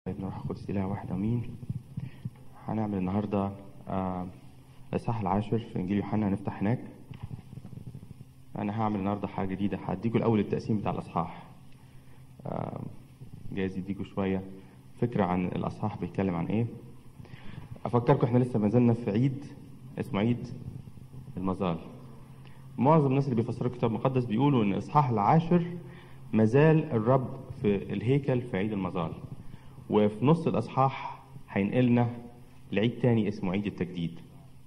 ابن روح القدس إله واحد أمين. هنعمل النهاردة الإصحاح العاشر في إنجيل يوحنا. هنفتح هناك. أنا هعمل النهاردة حاجة جديدة، هديكوا الأول التقسيم بتاع الإصحاح، جايز يديكوا شوية فكرة عن الإصحاح بيتكلم عن إيه. أفكركم إحنا لسه ما زلنا في عيد اسمه عيد المظال. معظم الناس اللي بيفسروا الكتاب المقدس بيقولوا إن الإصحاح العاشر مازال الرب في الهيكل في عيد المظال، وفي نص الأصحاح هينقلنا لعيد تاني اسمه عيد التجديد.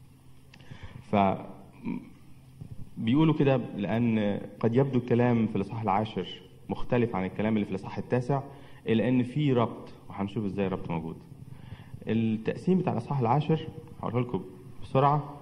بيقولوا كده لأن قد يبدو الكلام في الإصحاح العاشر مختلف عن الكلام اللي في الإصحاح التاسع، إلا أن في ربط، وهنشوف إزاي الربط موجود. التقسيم بتاع الإصحاح العاشر هقوله لكم بسرعة.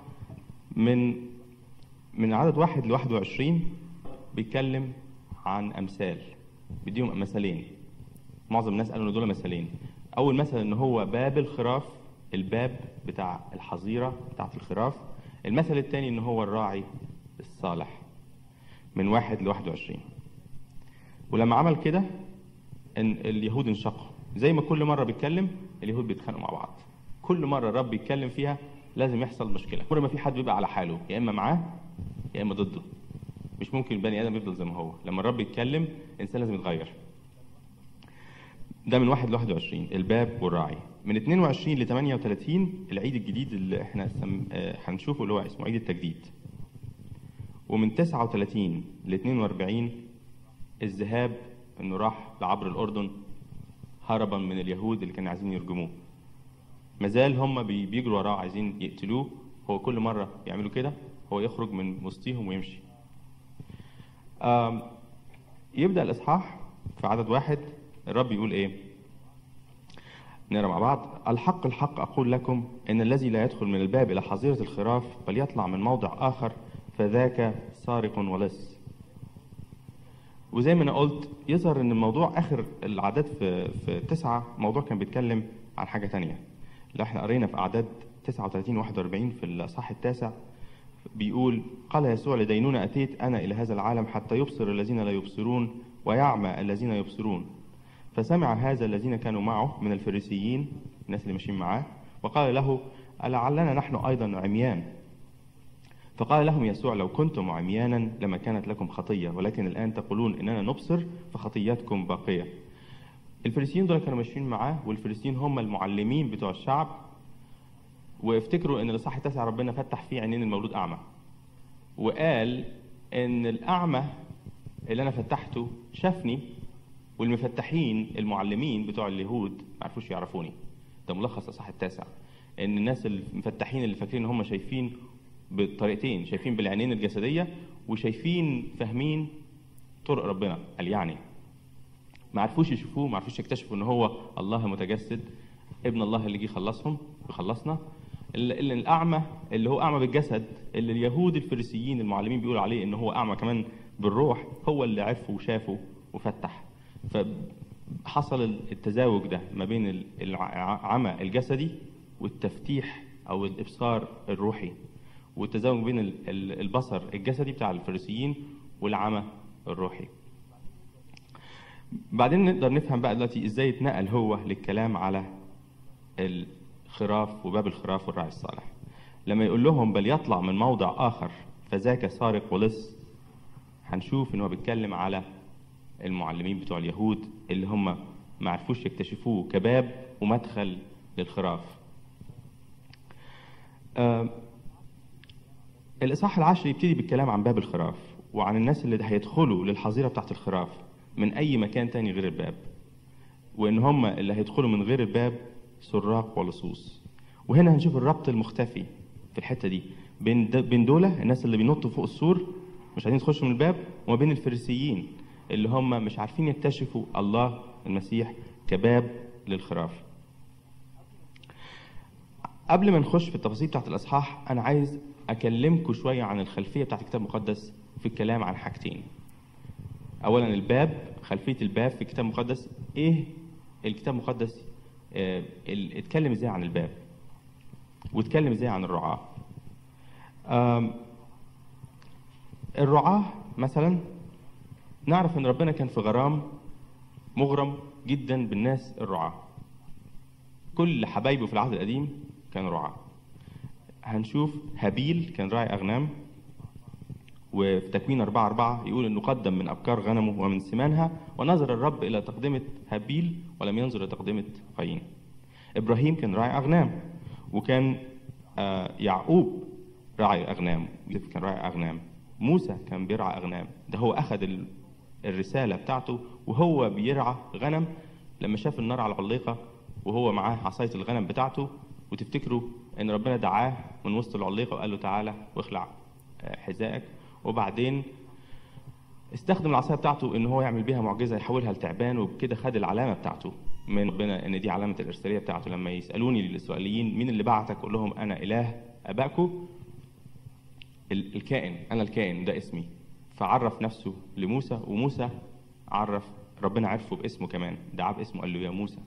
من عدد 1 ل 21 بيتكلم عن أمثال، بيديهم مثالين. معظم الناس قالوا إن دول مثالين. أول مثل إن هو باب الخراف، الباب بتاع الحظيرة بتاعت الخراف. المثل الثاني إن هو الراعي الصالح من 1 ل 21. ولما عمل كده إن اليهود انشقوا، زي ما كل مرة بيتكلم اليهود بيتخانقوا مع بعض. كل مرة الرب يتكلم فيها لازم يحصل مشكلة. كل ما في حد بيبقى على حاله، يا إما معاه يا إما ضده. مش ممكن البني آدم يفضل زي ما هو. لما الرب يتكلم الإنسان لازم يتغير. ده من 1 ل 21 الباب والراعي. من 22 ل 38 العيد الجديد اللي احنا هنشوفه اللي هو اسمه عيد التجديد. ومن 39 ل 42 الذهاب، انه راح لعبر الأردن هربا من اليهود اللي كانوا عايزين يرجموه. مازال هم بيجروا وراه عايزين يقتلوه. هو كل مرة يعملوا كده هو يخرج من وسطهم ويمشي. يبدأ الإصحاح في عدد 1. الرب يقول ايه؟ نقرا مع بعض. الحق الحق أقول لكم إن الذي لا يدخل من الباب إلى حظيرة الخراف بل يطلع من موضع آخر فذاك سارق ولص. وزي ما أنا قلت يظهر إن الموضوع آخر العدد في 9 موضوع كان بيتكلم عن حاجة تانية. لو احنا قرينا في أعداد 39 و 41 في الإصحاح التاسع بيقول: قال يسوع لدينونة أتيت أنا إلى هذا العالم حتى يبصر الذين لا يبصرون ويعمى الذين يبصرون. فسمع هذا الذين كانوا معه من الفريسيين، الناس اللي ماشيين معاه، وقال له: ألعلنا نحن أيضا عميان؟ فقال لهم يسوع: لو كنتم عميانا لما كانت لكم خطية، ولكن الآن تقولون إننا نبصر فخطياتكم باقية. الفريسيين دول كانوا ماشيين معاه، والفريسيين هم المعلمين بتوع الشعب. وافتكروا إن الإصحاح التاسع ربنا فتح فيه عينين المولود أعمى، وقال إن الأعمى اللي أنا فتحته شافني، والمفتحين المعلمين بتوع اليهود ما عرفوش يعرفوني. ده ملخص الإصحاح التاسع، ان الناس المفتحين اللي فاكرين ان هم شايفين بطريقتين، شايفين بالعينين الجسديه وشايفين فاهمين طرق ربنا. قال يعني ما عرفوش يشوفوه، ما عرفوش يكتشفوا ان هو الله المتجسد، ابن الله اللي جه يخلصهم ويخلصنا. اللي الاعمى اللي هو اعمى بالجسد، اللي اليهود الفريسيين المعلمين بيقولوا عليه ان هو اعمى كمان بالروح، هو اللي عرفه وشافه وفتح. فحصل التزاوج ده ما بين العمى الجسدي والتفتيح او الابصار الروحي، والتزاوج بين البصر الجسدي بتاع الفريسيين والعمى الروحي. بعدين نقدر نفهم بقى دلوقتي ازاي اتنقل هو للكلام على الخراف وباب الخراف والراعي الصالح. لما يقول لهم بل يطلع من موضع اخر فذاك سارق ولص، هنشوف ان هو بيتكلم على المعلمين بتوع اليهود اللي هم ما عرفوش يكتشفوه كباب ومدخل للخراف. الإصحاح العاشر يبتدي بالكلام عن باب الخراف وعن الناس اللي هيدخلوا للحظيرة بتاعت الخراف من أي مكان تاني غير الباب، وإن هم اللي هيدخلوا من غير الباب سراق ولصوص. وهنا هنشوف الربط المختفي في الحتة دي بين دولة الناس اللي بينطوا فوق السور مش عايزين يخشوا من الباب، وما بين الفريسيين اللي هم مش عارفين يكتشفوا الله المسيح كباب للخراف. قبل ما نخش في التفاصيل بتاعت الأصحاح أنا عايز أكلمكم شوية عن الخلفية بتاعت الكتاب المقدس في الكلام عن حاجتين. أولا الباب، خلفية الباب في الكتاب المقدس. إيه الكتاب المقدس اتكلم إزاي عن الباب واتكلم إزاي عن الرعاة. الرعاة مثلا نعرف ان ربنا كان في غرام، مغرم جدا بالناس الرعاة. كل حبايبه في العهد القديم كانوا رعاة. هنشوف هابيل كان راعي أغنام، وفي تكوين 4:4 يقول إنه قدم من أبكار غنمه ومن سمانها، ونظر الرب إلى تقدمة هابيل ولم ينظر إلى تقدمة قايين. إبراهيم كان راعي أغنام، وكان يعقوب راعي أغنام، يوسف كان راعي أغنام، موسى كان بيرعى أغنام. ده هو أخذ الرسالة بتاعته وهو بيرعى غنم لما شاف النار على العليقة وهو معاه عصاية الغنم بتاعته. وتفتكروا ان ربنا دعاه من وسط العليقة وقال له تعالى واخلع حذائك، وبعدين استخدم العصاية بتاعته ان هو يعمل بيها معجزة يحولها لتعبان، وبكده خد العلامة بتاعته من ربنا ان دي علامة الارسالية بتاعته. لما يسألوني الإسرائيليين مين اللي بعتك، اقول لهم انا اله ابائكم الكائن، انا الكائن ده اسمي. فعرف نفسه لموسى، وموسى ربنا عرفه باسمه كمان، دعاه باسمه قال له يا موسى.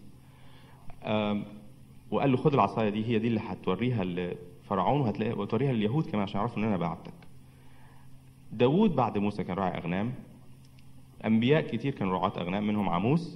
وقال له خد العصايه دي، هي دي اللي هتوريها لفرعون وتوريها لليهود كمان عشان يعرفوا ان انا بعتك. داوود بعد موسى كان راعي اغنام، انبياء كتير كانوا رعاة اغنام منهم عموس.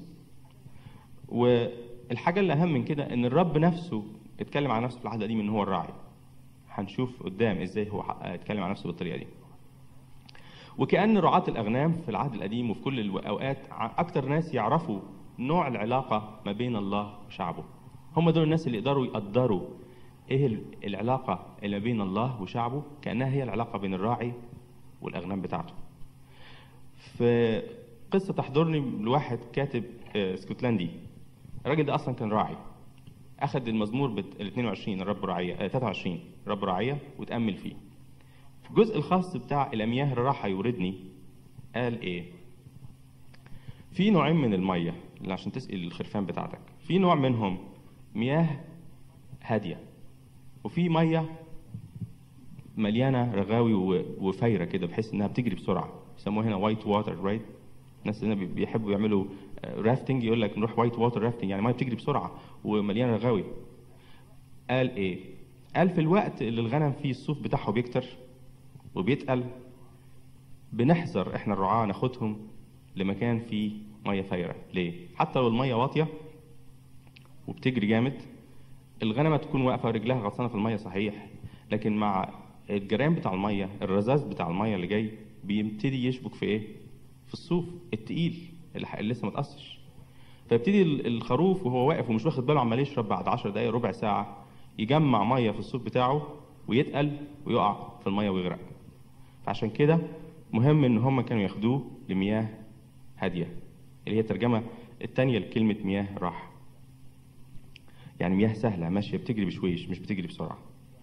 والحاجه اللي اهم من كده ان الرب نفسه اتكلم عن نفسه في العهد القديم ان هو الراعي. هنشوف قدام ازاي هو اتكلم عن نفسه بالطريقه دي. وكأن رعاة الأغنام في العهد القديم وفي كل الأوقات أكتر ناس يعرفوا نوع العلاقة ما بين الله وشعبه. هم دول الناس اللي يقدروا يقدروا إيه العلاقة اللي ما بين الله وشعبه، كأنها هي العلاقة بين الراعي والأغنام بتاعته. في قصة تحضرني لواحد كاتب اسكتلندي، الراجل ده أصلا كان راعي، أخذ المزمور ال 22 الرب راعية 23 رب راعية وتأمل فيه. في الجزء الخاص بتاع الأمياه الراحة يوردني قال إيه؟ في نوعين من المية اللي عشان تسقي الخرفان بتاعتك، في نوع منهم مياه هادية، وفي مية مليانة رغاوي وفايرة كده بحيث إنها بتجري بسرعة، يسموها هنا وايت واتر رايت. الناس هنا بيحبوا يعملوا رافتنج، يقول لك نروح وايت واتر رافتنج، يعني مية بتجري بسرعة ومليانة رغاوي. قال إيه؟ قال في الوقت اللي الغنم فيه الصوف بتاعه بيكتر وبيتقل، بنحذر احنا الرعاة ناخدهم لمكان فيه ميه فايره. ليه؟ حتى لو الميه واطيه وبتجري جامد، الغنمه تكون واقفه رجلها غطسانه في الميه صحيح، لكن مع الجريان بتاع الميه، الرذاذ بتاع الميه اللي جاي بيبتدي يشبك في ايه؟ في الصوف التقيل اللي لسه ما تقصش. فيبتدي الخروف وهو واقف ومش واخد باله عمال يشرب، بعد 10 دقايق ربع ساعه يجمع ميه في الصوف بتاعه ويتقل ويقع في الميه ويغرق. فعشان كده مهم ان هم كانوا ياخدوه لمياه هاديه، اللي هي الترجمه الثانيه لكلمه مياه راحه، يعني مياه سهله ماشيه بتجري بشويش مش بتجري بسرعه.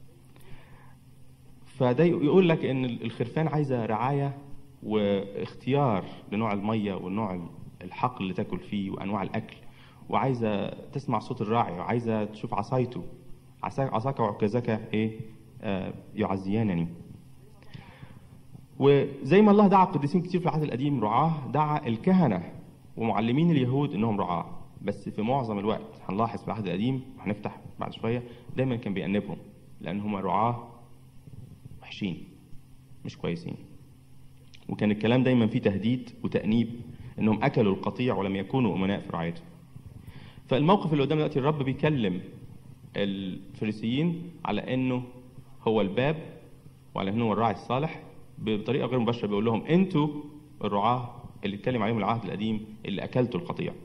فده يقول لك ان الخرفان عايزه رعايه واختيار لنوع الميه والنوع الحقل اللي تاكل فيه وانواع الاكل، وعايزه تسمع صوت الراعي، وعايزه تشوف عصايته، عصاك وعكازك ايه يعزيانني. وزي ما الله دعا قديسين كتير في العهد القديم رعاه، دعا الكهنه ومعلمين اليهود انهم رعاه، بس في معظم الوقت هنلاحظ في العهد القديم وهنفتح بعد شويه دايما كان بيأنبهم، لان هم رعاه وحشين مش كويسين. وكان الكلام دايما فيه تهديد وتأنيب انهم اكلوا القطيع ولم يكونوا امناء في رعايته. فالموقف اللي قدام دلوقتي الرب بيكلم الفريسيين على انه هو الباب وعلى انه هو الراعي الصالح بطريقه غير مباشره، بيقول لهم انتوا الرعاه اللي اتكلم عليهم العهد القديم اللي اكلتوا القطيع.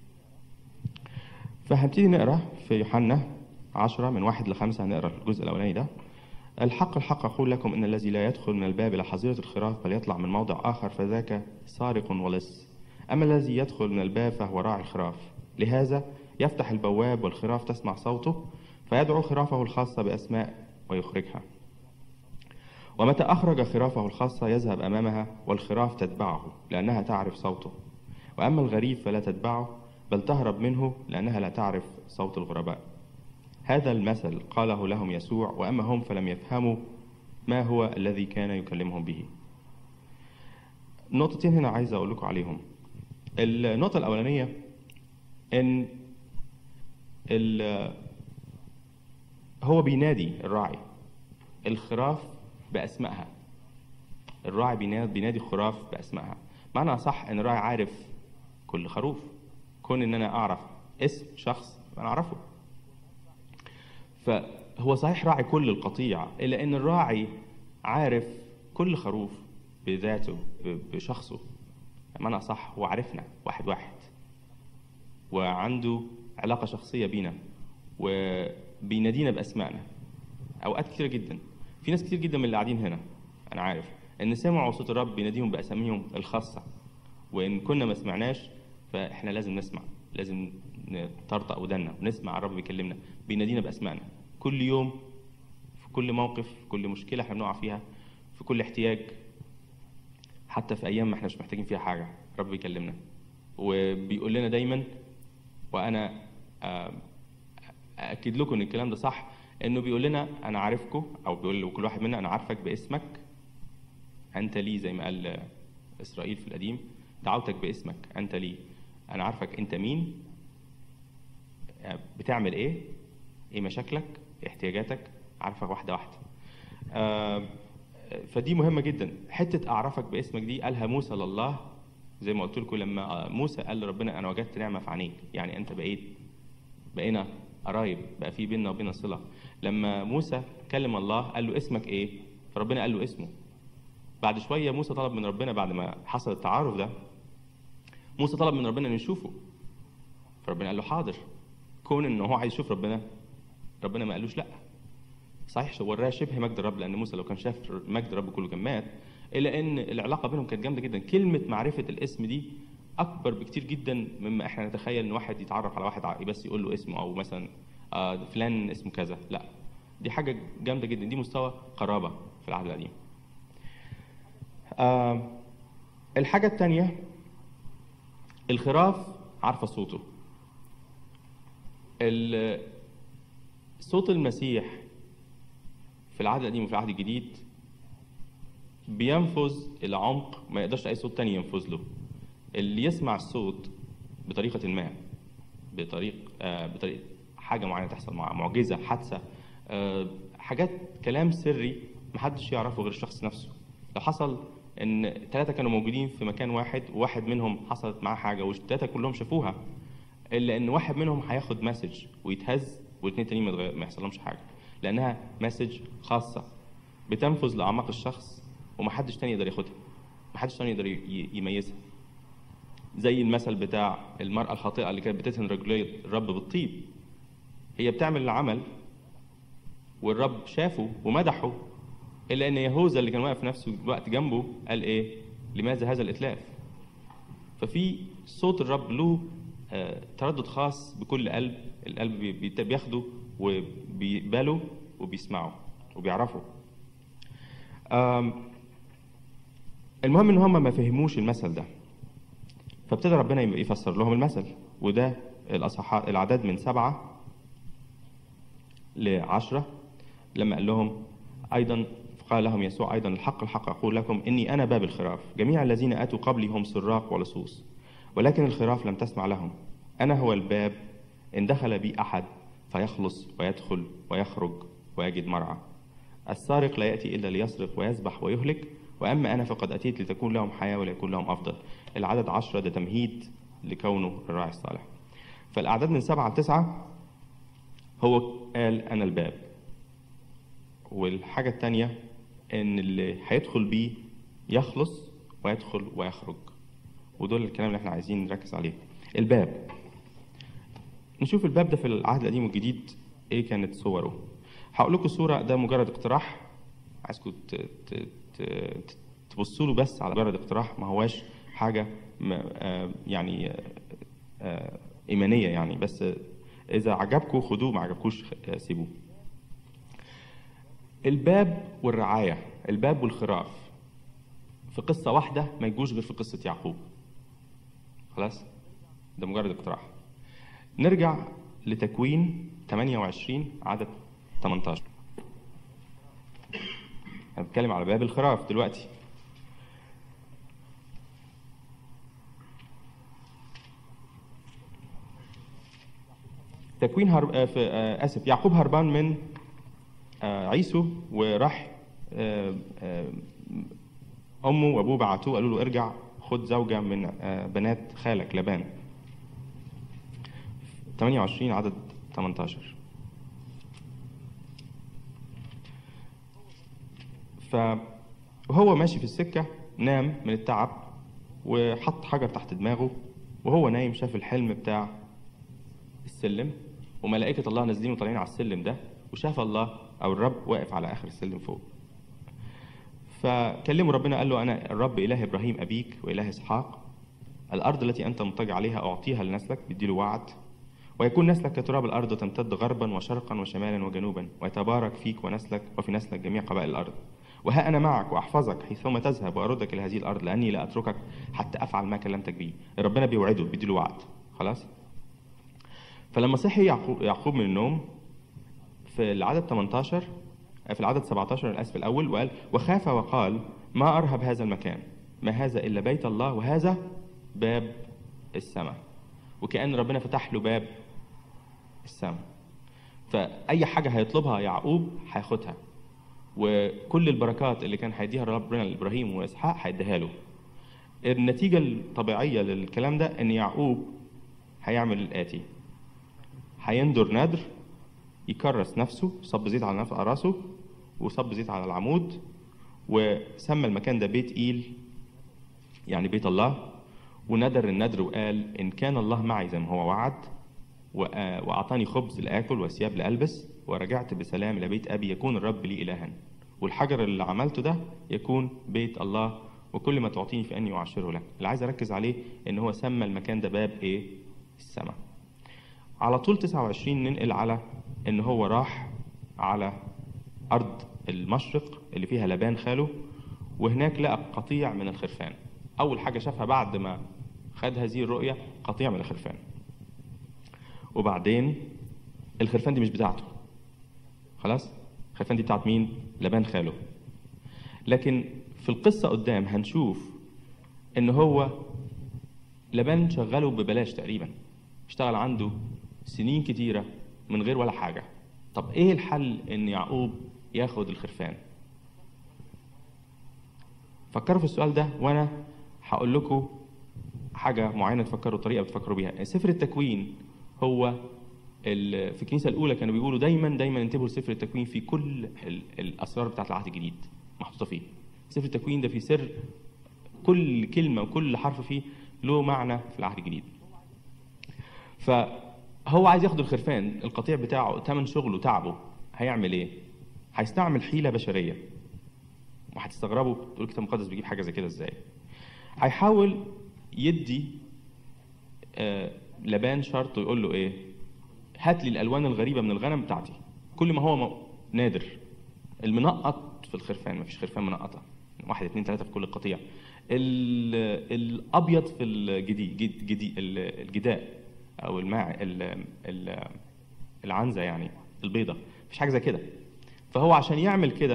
فهنبتدي نقرا في يوحنا 10 من 1 ل5، هنقرا الجزء الاولاني ده. الحق الحق اقول لكم ان الذي لا يدخل من الباب الى حظيره الخراف بل يطلع من موضع اخر فذاك سارق ولص، اما الذي يدخل من الباب فهو راعي الخراف. لهذا يفتح البواب والخراف تسمع صوته فيدعو خرافه الخاصه باسماء ويخرجها، ومتى أخرج خرافه الخاصة يذهب أمامها والخراف تتبعه لأنها تعرف صوته، وأما الغريب فلا تتبعه بل تهرب منه لأنها لا تعرف صوت الغرباء. هذا المثل قاله لهم يسوع، وأما هم فلم يفهموا ما هو الذي كان يكلمهم به. نقطتين هنا عايز أقول لكم عليهم. النقطة الأولانية إن هو بينادي الراعي الخراف بأسمائها. الراعي بينادي الخراف بأسمائها، معنى صح ان الراعي عارف كل خروف. كون ان انا اعرف اسم شخص انا اعرفه، فهو صحيح راعي كل القطيع، إلا أن الراعي عارف كل خروف بذاته بشخصه. معنى صح، هو عارفنا واحد واحد، وعنده علاقة شخصية بينا، وبينادينا بأسمائنا. أوقات كتيرة جدا، في ناس كتير جدا من اللي قاعدين هنا أنا عارف إن سمعوا صوت الرب بيناديهم بأساميهم الخاصة، وإن كنا ما سمعناش فإحنا لازم نسمع، لازم نطرطق ودنا ونسمع الرب بيكلمنا، بينادينا بأسمائنا كل يوم، في كل موقف، في كل مشكلة احنا بنقع فيها، في كل احتياج، حتى في أيام ما احنا مش محتاجين فيها حاجة الرب بيكلمنا وبيقول لنا دايما. وأنا أكد لكم إن الكلام ده صح، إنه بيقول لنا أنا عارفكم، أو بيقول لكل واحد منا أنا عارفك باسمك، أنت لي، زي ما قال إسرائيل في القديم، دعوتك باسمك أنت لي. أنا عارفك أنت مين، بتعمل إيه مشاكلك، احتياجاتك، عارفك واحدة واحدة. فدي مهمة جدا. حتة أعرفك باسمك دي قالها موسى لله، زي ما قلت لكم لما موسى قال لربنا أنا وجدت نعمة في عينيك، يعني أنت بقينا قرايب، بقى في بيننا وبين صلة. لما موسى كلم الله قال له اسمك إيه، فربنا قال له اسمه. بعد شوية موسى طلب من ربنا، بعد ما حصل التعارف ده، موسى طلب من ربنا إنه يشوفه، فربنا قال له حاضر. كون إنه هو عايز يشوف ربنا ما قالوش لأ. صحيح وراه شبه مجد الرب، لأن موسى لو كان شاف مجد الرب كله كان مات، إلا إن العلاقة بينهم كانت جامدة جدا. كلمة معرفة الاسم دي أكبر بكتير جدا مما إحنا نتخيل إن واحد يتعرف على واحد بس يقول له اسمه، أو مثلا فلان اسمه كذا. لأ، دي حاجة جامدة جدا، دي مستوى قرابة في العهد القديم. الحاجة التانية، الخراف عارفة صوته. صوت المسيح في العهد القديم وفي العهد الجديد بينفذ إلى عمق ما يقدرش أي صوت تاني ينفذ له. اللي يسمع الصوت بطريقة ما، بطريق حاجة معينة تحصل، مع معجزة، حادثة، حاجات، كلام سري محدش يعرفه غير الشخص نفسه. لو حصل إن 3 كانوا موجودين في مكان واحد، وواحد منهم حصلت معاه حاجة والثلاثة كلهم شافوها، إلا إن واحد منهم هياخد مسج ويتهز، والاثنين التانيين ما يحصلهمش حاجة، لأنها مسج خاصة بتنفذ لأعماق الشخص ومحدش تاني يقدر ياخدها، محدش تاني يقدر يميزها. زي المثل بتاع المرأة الخاطئة اللي كانت بتدهن رجلي الرب بالطيب. هي بتعمل العمل والرب شافه ومدحه، إلا إن يهوذا اللي كان واقف في نفسه الوقت جنبه قال إيه؟ لماذا هذا الإتلاف؟ ففي صوت الرب له تردد خاص بكل قلب، القلب بياخده وبيقبله وبيسمعه وبيعرفه. المهم ان هم ما فهموش المثل ده، فابتدى ربنا يفسر لهم المثل. وده الاصحاح، الاعداد من 7 ل10، لما قال لهم ايضا، قال لهم يسوع ايضا الحق الحق اقول لكم اني انا باب الخراف، جميع الذين اتوا قبلي هم سراق ولصوص، ولكن الخراف لم تسمع لهم. انا هو الباب، ان دخل بي احد فيخلص ويدخل ويخرج ويجد مرعى. السارق لا ياتي الا ليسرق ويذبح ويهلك، وأما أنا فقد أتيت لتكون لهم حياة وليكون لهم أفضل. العدد 10 ده تمهيد لكونه الراعي الصالح. فالأعداد من 7 ل9 هو قال أنا الباب. والحاجة التانية إن اللي هيدخل بيه يخلص ويدخل ويخرج، ودول الكلام اللي احنا عايزين نركز عليه. الباب، نشوف الباب ده في العهد القديم والجديد إيه كانت صوره. هقول لكم صورة، ده مجرد اقتراح، عايزكم تبصوا له بس على مجرد اقتراح، ما هواش حاجة يعني إيمانية يعني، بس إذا عجبكم خدوه، ما عجبكوش سيبوه. الباب والرعاية، الباب والخراف في قصة واحدة ما يجوش غير في قصة يعقوب. خلاص، ده مجرد اقتراح. نرجع لتكوين 28 عدد 18. هنتكلم على باب الخراف دلوقتي. تكوين يعقوب هربان من عيسو، وراح أمه وأبوه بعتوه قالوا له ارجع خد زوجة من بنات خالك لبان. 28 عدد 18. وهو ماشي في السكة نام من التعب وحط حجر تحت دماغه، وهو نايم شاف الحلم بتاع السلم وملائكة الله نازلين وطالعين على السلم ده، وشاف الله أو الرب واقف على آخر السلم فوق. فكلمه ربنا قال له: أنا الرب إله إبراهيم أبيك وإله إسحاق، الأرض التي أنت مضطجع عليها أعطيها لنسلك، بيديله وعد، ويكون نسلك كتراب الأرض تمتد غربا وشرقا وشمالا وجنوبا، ويتبارك فيك ونسلك وفي نسلك جميع قبائل الأرض. وها أنا معك وأحفظك حيثما تذهب وأردك إلى هذه الأرض، لأني لا أتركك حتى أفعل ما كلمتك به. ربنا بيوعده، بيديله وعد. خلاص. فلما صحي يعقوب من النوم في العدد 18، في العدد 17 الأسف الأول، وقال: وخاف وقال: ما أرهب هذا المكان، ما هذا إلا بيت الله، وهذا باب السماء. وكأن ربنا فتح له باب السماء، فأي حاجة هيطلبها يعقوب هياخدها، وكل البركات اللي كان هيديها ربنا لإبراهيم وإسحاق هيديها له. النتيجة الطبيعية للكلام ده إن يعقوب هيعمل الآتي: هيندر ندر، يكرس نفسه، صب زيت على راسه وصب زيت على العمود، وسمى المكان ده بيت إيل، يعني بيت الله. وندر الندر وقال: إن كان الله معي زي ما هو وعد، وأعطاني خبز لآكل وثياب لألبس، ورجعت بسلام إلى بيت أبي، يكون الرب لي إلها، والحجر اللي عملته ده يكون بيت الله، وكل ما تعطيني فإني أعشره لك. اللي عايز أركز عليه إن هو سمى المكان ده باب إيه؟ السماء. على طول 29 ننقل على إن هو راح على أرض المشرق اللي فيها لبان خاله، وهناك لقى قطيع من الخرفان. أول حاجة شافها بعد ما خد هذه الرؤية قطيع من الخرفان. وبعدين الخرفان دي مش بتاعته، خلاص. الخرفان دي بتاعت مين؟ لبان خاله. لكن في القصة قدام هنشوف إن هو لبان شغله ببلاش تقريبا، اشتغل عنده سنين كتيرة من غير ولا حاجة. طب إيه الحل إن يعقوب ياخد الخرفان؟ فكروا في السؤال ده، وأنا هقول لكم حاجة معينة تفكروا، طريقة بتفكروا بيها. سفر التكوين هو في الكنيسة الأولى كانوا بيقولوا دايما انتبهوا لسفر التكوين، في كل الأسرار بتاعت العهد الجديد محطوطة فيه. سفر التكوين ده فيه سر، كل كلمة وكل حرف فيه له معنى في العهد الجديد. فهو عايز ياخد الخرفان، القطيع بتاعه، تمن شغله تعبه، هيعمل ايه؟ هيستعمل حيلة بشرية، وهتستغربوا تقول الكتاب المقدس بيجيب حاجة زي كده ازاي. هيحاول يدي لبان شرط، ويقول له ايه؟ هات لي الالوان الغريبه من الغنم بتاعتي، كل ما هو نادر. المنقط في الخرفان، مفيش خرفان منقطه، 1 2 3 في كل القطيع. الابيض في الجداء او العنزه، يعني البيضه، مفيش حاجه زي كده. فهو عشان يعمل كده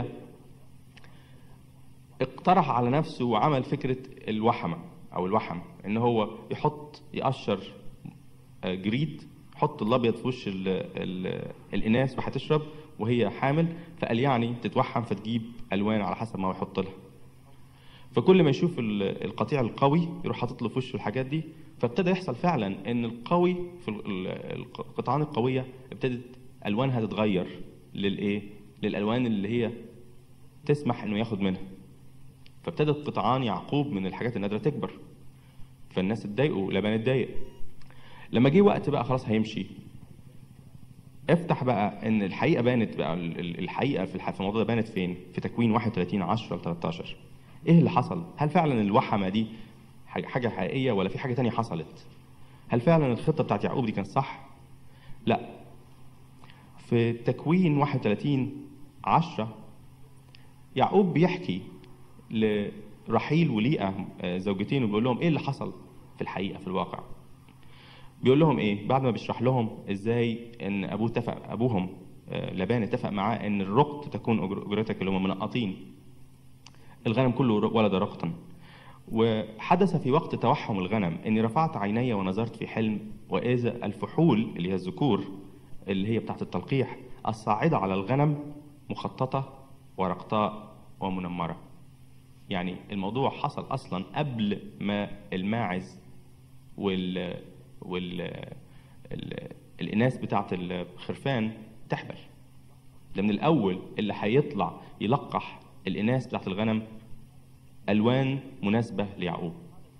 اقترح على نفسه وعمل فكره الوحمه او الوحم، ان هو يقشر جريد، حط الابيض في وش الاناث وهتشرب وهي حامل، فقال يعني تتوحم فتجيب الوان على حسب ما هو يحط لها. فكل ما يشوف القطيع القوي يروح حاطط له في وشه الحاجات دي. فابتدى يحصل فعلا ان القوي في القطعان القويه ابتدت الوانها تتغير للالوان اللي هي تسمح انه ياخد منها. فابتدت قطعان يعقوب من الحاجات النادره تكبر، فالناس اتضايقوا، لبان اتضايق. لما جه وقت بقى خلاص هيمشي، افتح بقى ان الحقيقه بانت بقى. الحقيقه في الموضوع ده بانت فين؟ في تكوين 31:10-13. ايه اللي حصل؟ هل فعلا الوحمه دي حاجه حقيقيه ولا في حاجه تانية حصلت؟ هل فعلا الخطه بتاعت يعقوب دي كانت صح؟ لا. في تكوين 31:10 يعقوب بيحكي لرحيل وليئة زوجتين، وبيقول لهم ايه اللي حصل في الحقيقه في الواقع. بيقول لهم ايه بعد ما بيشرح لهم ازاي ان ابوهم لبان اتفق معاه ان الرقط تكون اجرتك، اللي هم منقطين الغنم كله ولد رقطا. وحدث في وقت توحم الغنم اني رفعت عيني ونظرت في حلم، واذا الفحول اللي هي الذكور اللي هي بتاعت التلقيح الصاعده على الغنم مخططه ورقطاء ومنمره. يعني الموضوع حصل اصلا قبل ما الماعز الإناث بتاعت الخرفان تحبل. ده من الأول اللي هيطلع يلقح الإناث بتاعت الغنم ألوان مناسبة ليعقوب.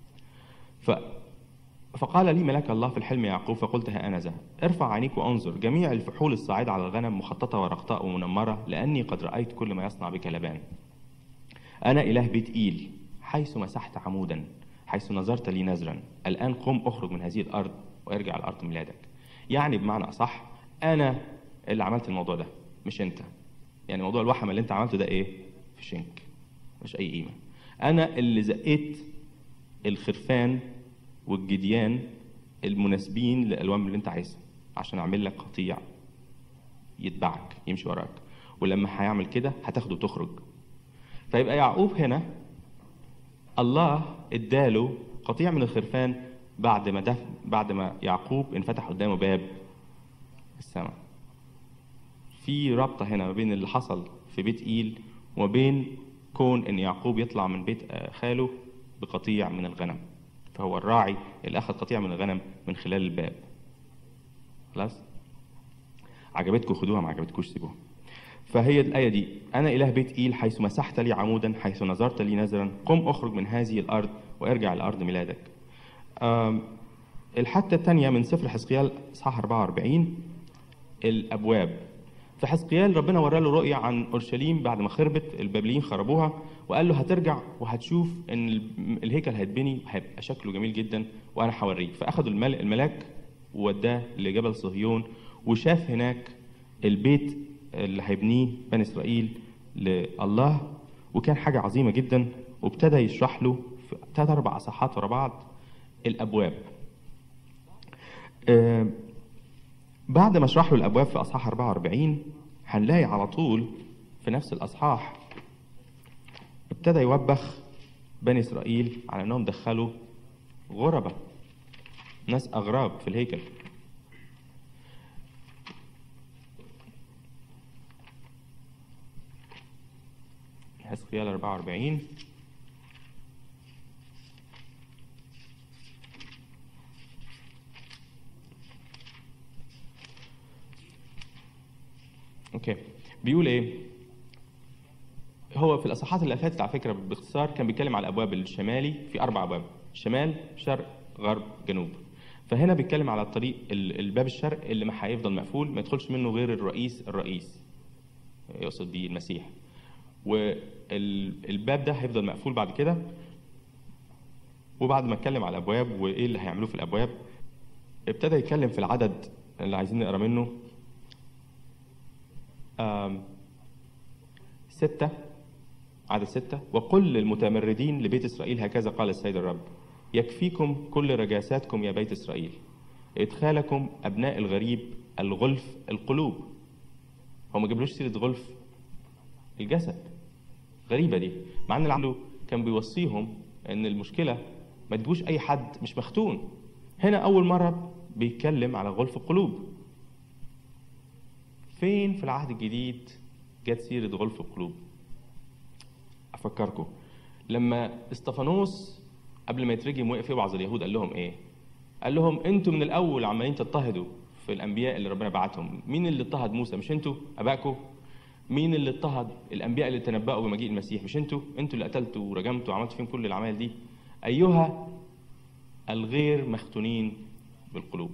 فقال لي ملاك الله في الحلم يا يعقوب، فقلت ها أنا ذا، ارفع عينيك وانظر، جميع الفحول الصاعدة على الغنم مخططة ورقطاء ومنمرة، لأني قد رأيت كل ما يصنع بك لبان. أنا إله بيت إيل، حيث مسحت عمودا، حيث نظرت لي نذرا، الآن قم اخرج من هذه الأرض وارجع لأرض ميلادك. يعني بمعنى أصح أنا اللي عملت الموضوع ده مش أنت. يعني موضوع الوحم اللي أنت عملته ده إيه؟ في شنك، مش أي قيمة. أنا اللي زقيت الخرفان والجديان المناسبين للألوان اللي أنت عايزها عشان أعمل لك قطيع يتبعك يمشي وراك، ولما هيعمل كده هتاخده تخرج. فيبقى يعقوب هنا الله اداله قطيع من الخرفان بعد ما يعقوب انفتح قدامه باب السماء. في رابطة هنا ما بين اللي حصل في بيت إيل وبين كون ان يعقوب يطلع من بيت خاله بقطيع من الغنم. فهو الراعي اللي اخذ قطيع من الغنم من خلال الباب. خلاص؟ عجبتكم خدوها، ما عجبتكوش سيبوها. فهي الآية دي، أنا إله بيت إيل حيث مسحت لي عمودا، حيث نظرت لي نذرا، قم أخرج من هذه الأرض وارجع لأرض ميلادك. الحتة الثانية من سفر حزقيال إصحاح 44 الأبواب. في حزقيال ربنا ورى له رؤية عن أورشليم بعد ما خربت، البابليين خربوها، وقال له هترجع وهتشوف إن الهيكل هيتبني وهيبقى شكله جميل جدا وأنا هوريك. فأخذوا الملاك ووداه لجبل صهيون، وشاف هناك البيت اللي هيبنيه بني إسرائيل لله، وكان حاجة عظيمة جدا. وابتدى يشرح له في 3-4 أصحاحات ورا بعض الأبواب. بعد ما شرح له الأبواب في أصحاح 44 هنلاقي على طول في نفس الأصحاح ابتدى يوبخ بني إسرائيل على أنهم دخلوا غربة، ناس أغراب في الهيكل. حزقيال 44 اوكي، بيقول ايه؟ هو في الاصحاحات اللي فاتت على فكره باختصار كان بيتكلم على الابواب الشمالي، في 4 ابواب، شمال شرق غرب جنوب. فهنا بيتكلم على الطريق الباب الشرق اللي ما هيفضل مقفول، ما يدخلش منه غير الرئيس يقصد بيه المسيح، والباب ده هيفضل مقفول بعد كده. وبعد ما اتكلم على الابواب وايه اللي هيعملوه في الابواب، ابتدى يتكلم في العدد اللي عايزين نقرا منه 6 عدد 6: وقل للمتمردين لبيت إسرائيل هكذا قال السيد الرب، يكفيكم كل رجاساتكم يا بيت إسرائيل، إدخالكم أبناء الغريب الغلف القلوب. هو ما جابلوش سيرة غلف الجسد، غريبة دي، مع ان العمل كان بيوصيهم ان المشكلة ما تجيبوش اي حد مش مختون. هنا اول مرة بيتكلم على غلف القلوب. فين في العهد الجديد جت سيرة غلف القلوب؟ افكركم لما استفانوس قبل ما يترجم وقف يوعظ اليهود قال لهم ايه؟ قال لهم انتوا من الاول عمالين تضطهدوا في الانبياء اللي ربنا بعتهم. مين اللي اضطهد موسى؟ مش انتوا ابائكم؟ مين اللي اضطهد الانبياء اللي تنبأوا بمجيء المسيح؟ مش انتوا اللي قتلتوا ورجمتوا وعملتوا فيهم كل الاعمال دي؟ ايها الغير مختونين بالقلوب.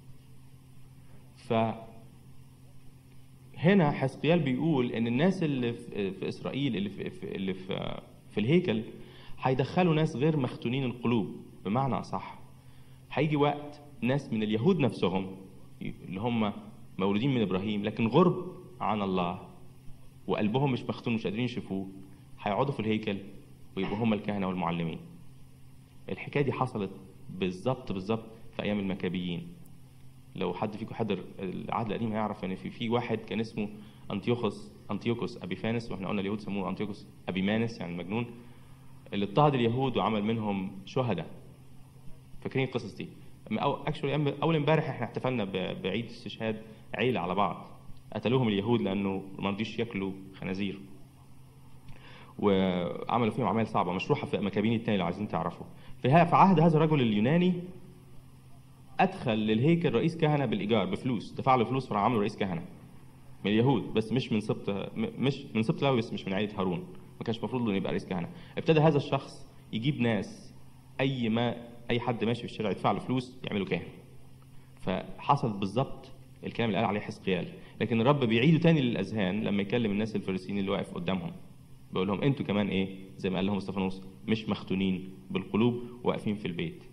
هنا حزقيال بيقول ان الناس اللي في اسرائيل اللي في الهيكل هيدخلوا ناس غير مختونين القلوب. بمعنى اصح هيجي وقت ناس من اليهود نفسهم اللي هم مولودين من ابراهيم لكن غرب عن الله وقلبهم مش مختون مش قادرين يشوفوه، هيقعدوا في الهيكل ويبقوا هم الكهنه والمعلمين. الحكايه دي حصلت بالظبط في ايام المكابيين. لو حد فيكم حضر العهد القديم هيعرف ان في واحد كان اسمه انطيوكوس ابيفانس، واحنا قلنا اليهود سموه انطيوكوس ابيمانس يعني مجنون، اللي اضطهد اليهود وعمل منهم شهداء. فاكرين القصص دي؟ اول امبارح احنا احتفلنا بعيد استشهاد عيله على بعض، قتلوهم اليهود لانه ما رضيوش ياكلوا خنازير، وعملوا فيهم اعمال صعبه مشروحه في مكابين الثاني لو عايزين تعرفوا. في عهد هذا الرجل اليوناني ادخل للهيكل رئيس كهنه بالايجار بفلوس، دفع له فلوس فعمله رئيس كهنه من اليهود، بس مش من سبط لاوي، بس مش من عائله هارون، ما كانش المفروض انه يبقى رئيس كهنه. ابتدى هذا الشخص يجيب ناس اي حد ماشي في الشارع يدفع له فلوس يعمله كاهن. فحصل بالظبط الكلام اللي قال عليه حزقيال، لكن الرب بيعيده تاني للاذهان لما يكلم الناس الفريسيين اللي واقف قدامهم، بيقول لهم انتوا كمان ايه زي ما قال لهم استفانوس، مش مختونين بالقلوب واقفين في البيت.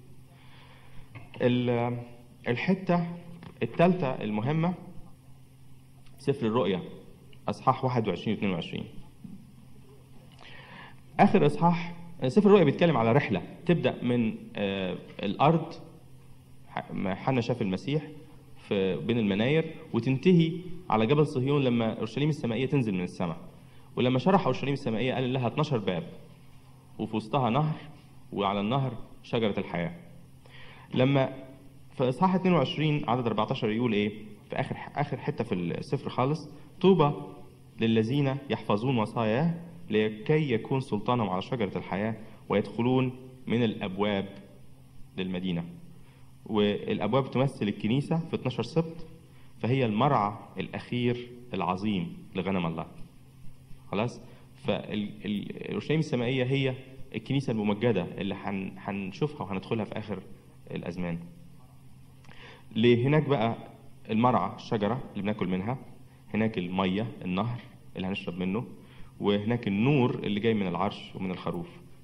الحته الثالثه المهمه سفر الرؤيا اصحاح 21 و 22. اخر اصحاح سفر الرؤيا بيتكلم على رحله تبدا من الارض، حنا شاف المسيح في بين المناير، وتنتهي على جبل صهيون لما اورشليم السمائيه تنزل من السماء. ولما شرح اورشليم السمائيه قال لها 12 باب وفي وسطها نهر، وعلى النهر شجره الحياه. لما في اصحاح 22 عدد 14 يقول ايه في اخر حته في السفر خالص؟ طوبى للذين يحفظون وصاياه لكي يكون سلطانهم على شجره الحياه ويدخلون من الابواب للمدينه. والابواب تمثل الكنيسه في 12 سبط، فهي المرعى الاخير العظيم لغنم الله. خلاص؟ فاورشليم السمائيه هي الكنيسه الممجده اللي هنشوفها وهندخلها في اخر الازمان. هناك بقى المرعى الشجره اللي بناكل منها، هناك الميه النهر اللي هنشرب منه، وهناك النور اللي جاي من العرش ومن الخروف.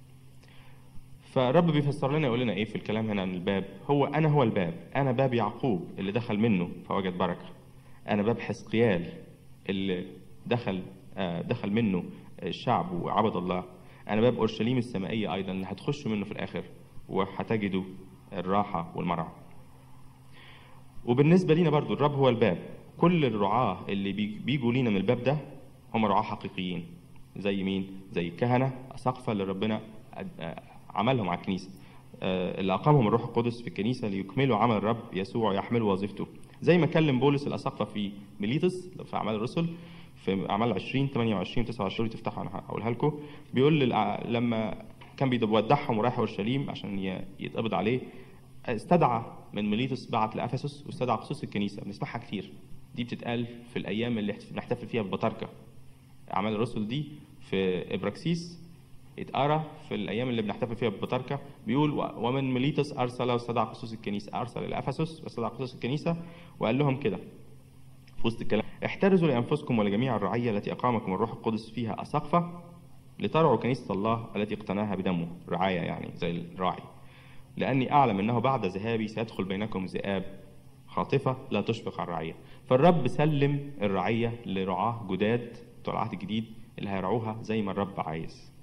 فالرب بيفسر لنا يقول لنا ايه في الكلام هنا عن الباب؟ انا هو الباب، انا باب يعقوب اللي دخل منه فوجد بركه، انا باب حزقيال اللي دخل منه الشعب وعبد الله، انا باب اورشليم السمائيه ايضا اللي هتخشوا منه في الاخر وهتجدوا الراحه والمرعى. وبالنسبه لينا برضو الرب هو الباب. كل الرعاه اللي بيجوا لينا من الباب ده هم رعاه حقيقيين. زي مين؟ زي الكهنه اساقفه اللي ربنا عملهم على الكنيسه، اللي اقامهم الروح القدس في الكنيسه ليكملوا عمل الرب يسوع ويحملوا وظيفته. زي ما كلم بولس الاساقفه في ميليتس في اعمال الرسل في اعمال 20 28 29 تفتحوا انا هقولها لكم. بيقول لما كان بيودعهم ورايح اورشليم عشان يتقبض عليه، استدعى من ميليتس، بعت لافسس واستدعى خصوص الكنيسه. بنسمعها كتير، دي بتتقال في الايام اللي بنحتفل فيها ببطاركه. اعمال الرسل دي في ابراكسيس اتقرا في الايام اللي بنحتفل فيها ببطاركه. بيقول ومن ميليتس ارسل واستدعى خصوص الكنيسه، ارسل الى افسس واستدعى خصوص الكنيسه وقال لهم كده في وسط الكلام: احترزوا لانفسكم ولجميع الرعيه التي اقامكم الروح القدس فيها اساقفه لترعوا كنيسه الله التي اقتناها بدمه. رعايه يعني زي الراعي. لاني اعلم انه بعد ذهابي سيدخل بينكم ذئاب خاطفه لا تشفق على الرعيه. فالرب سلم الرعيه لرعاه جداد بتوع العهد الجديد اللي هيرعوها زي ما الرب عايز.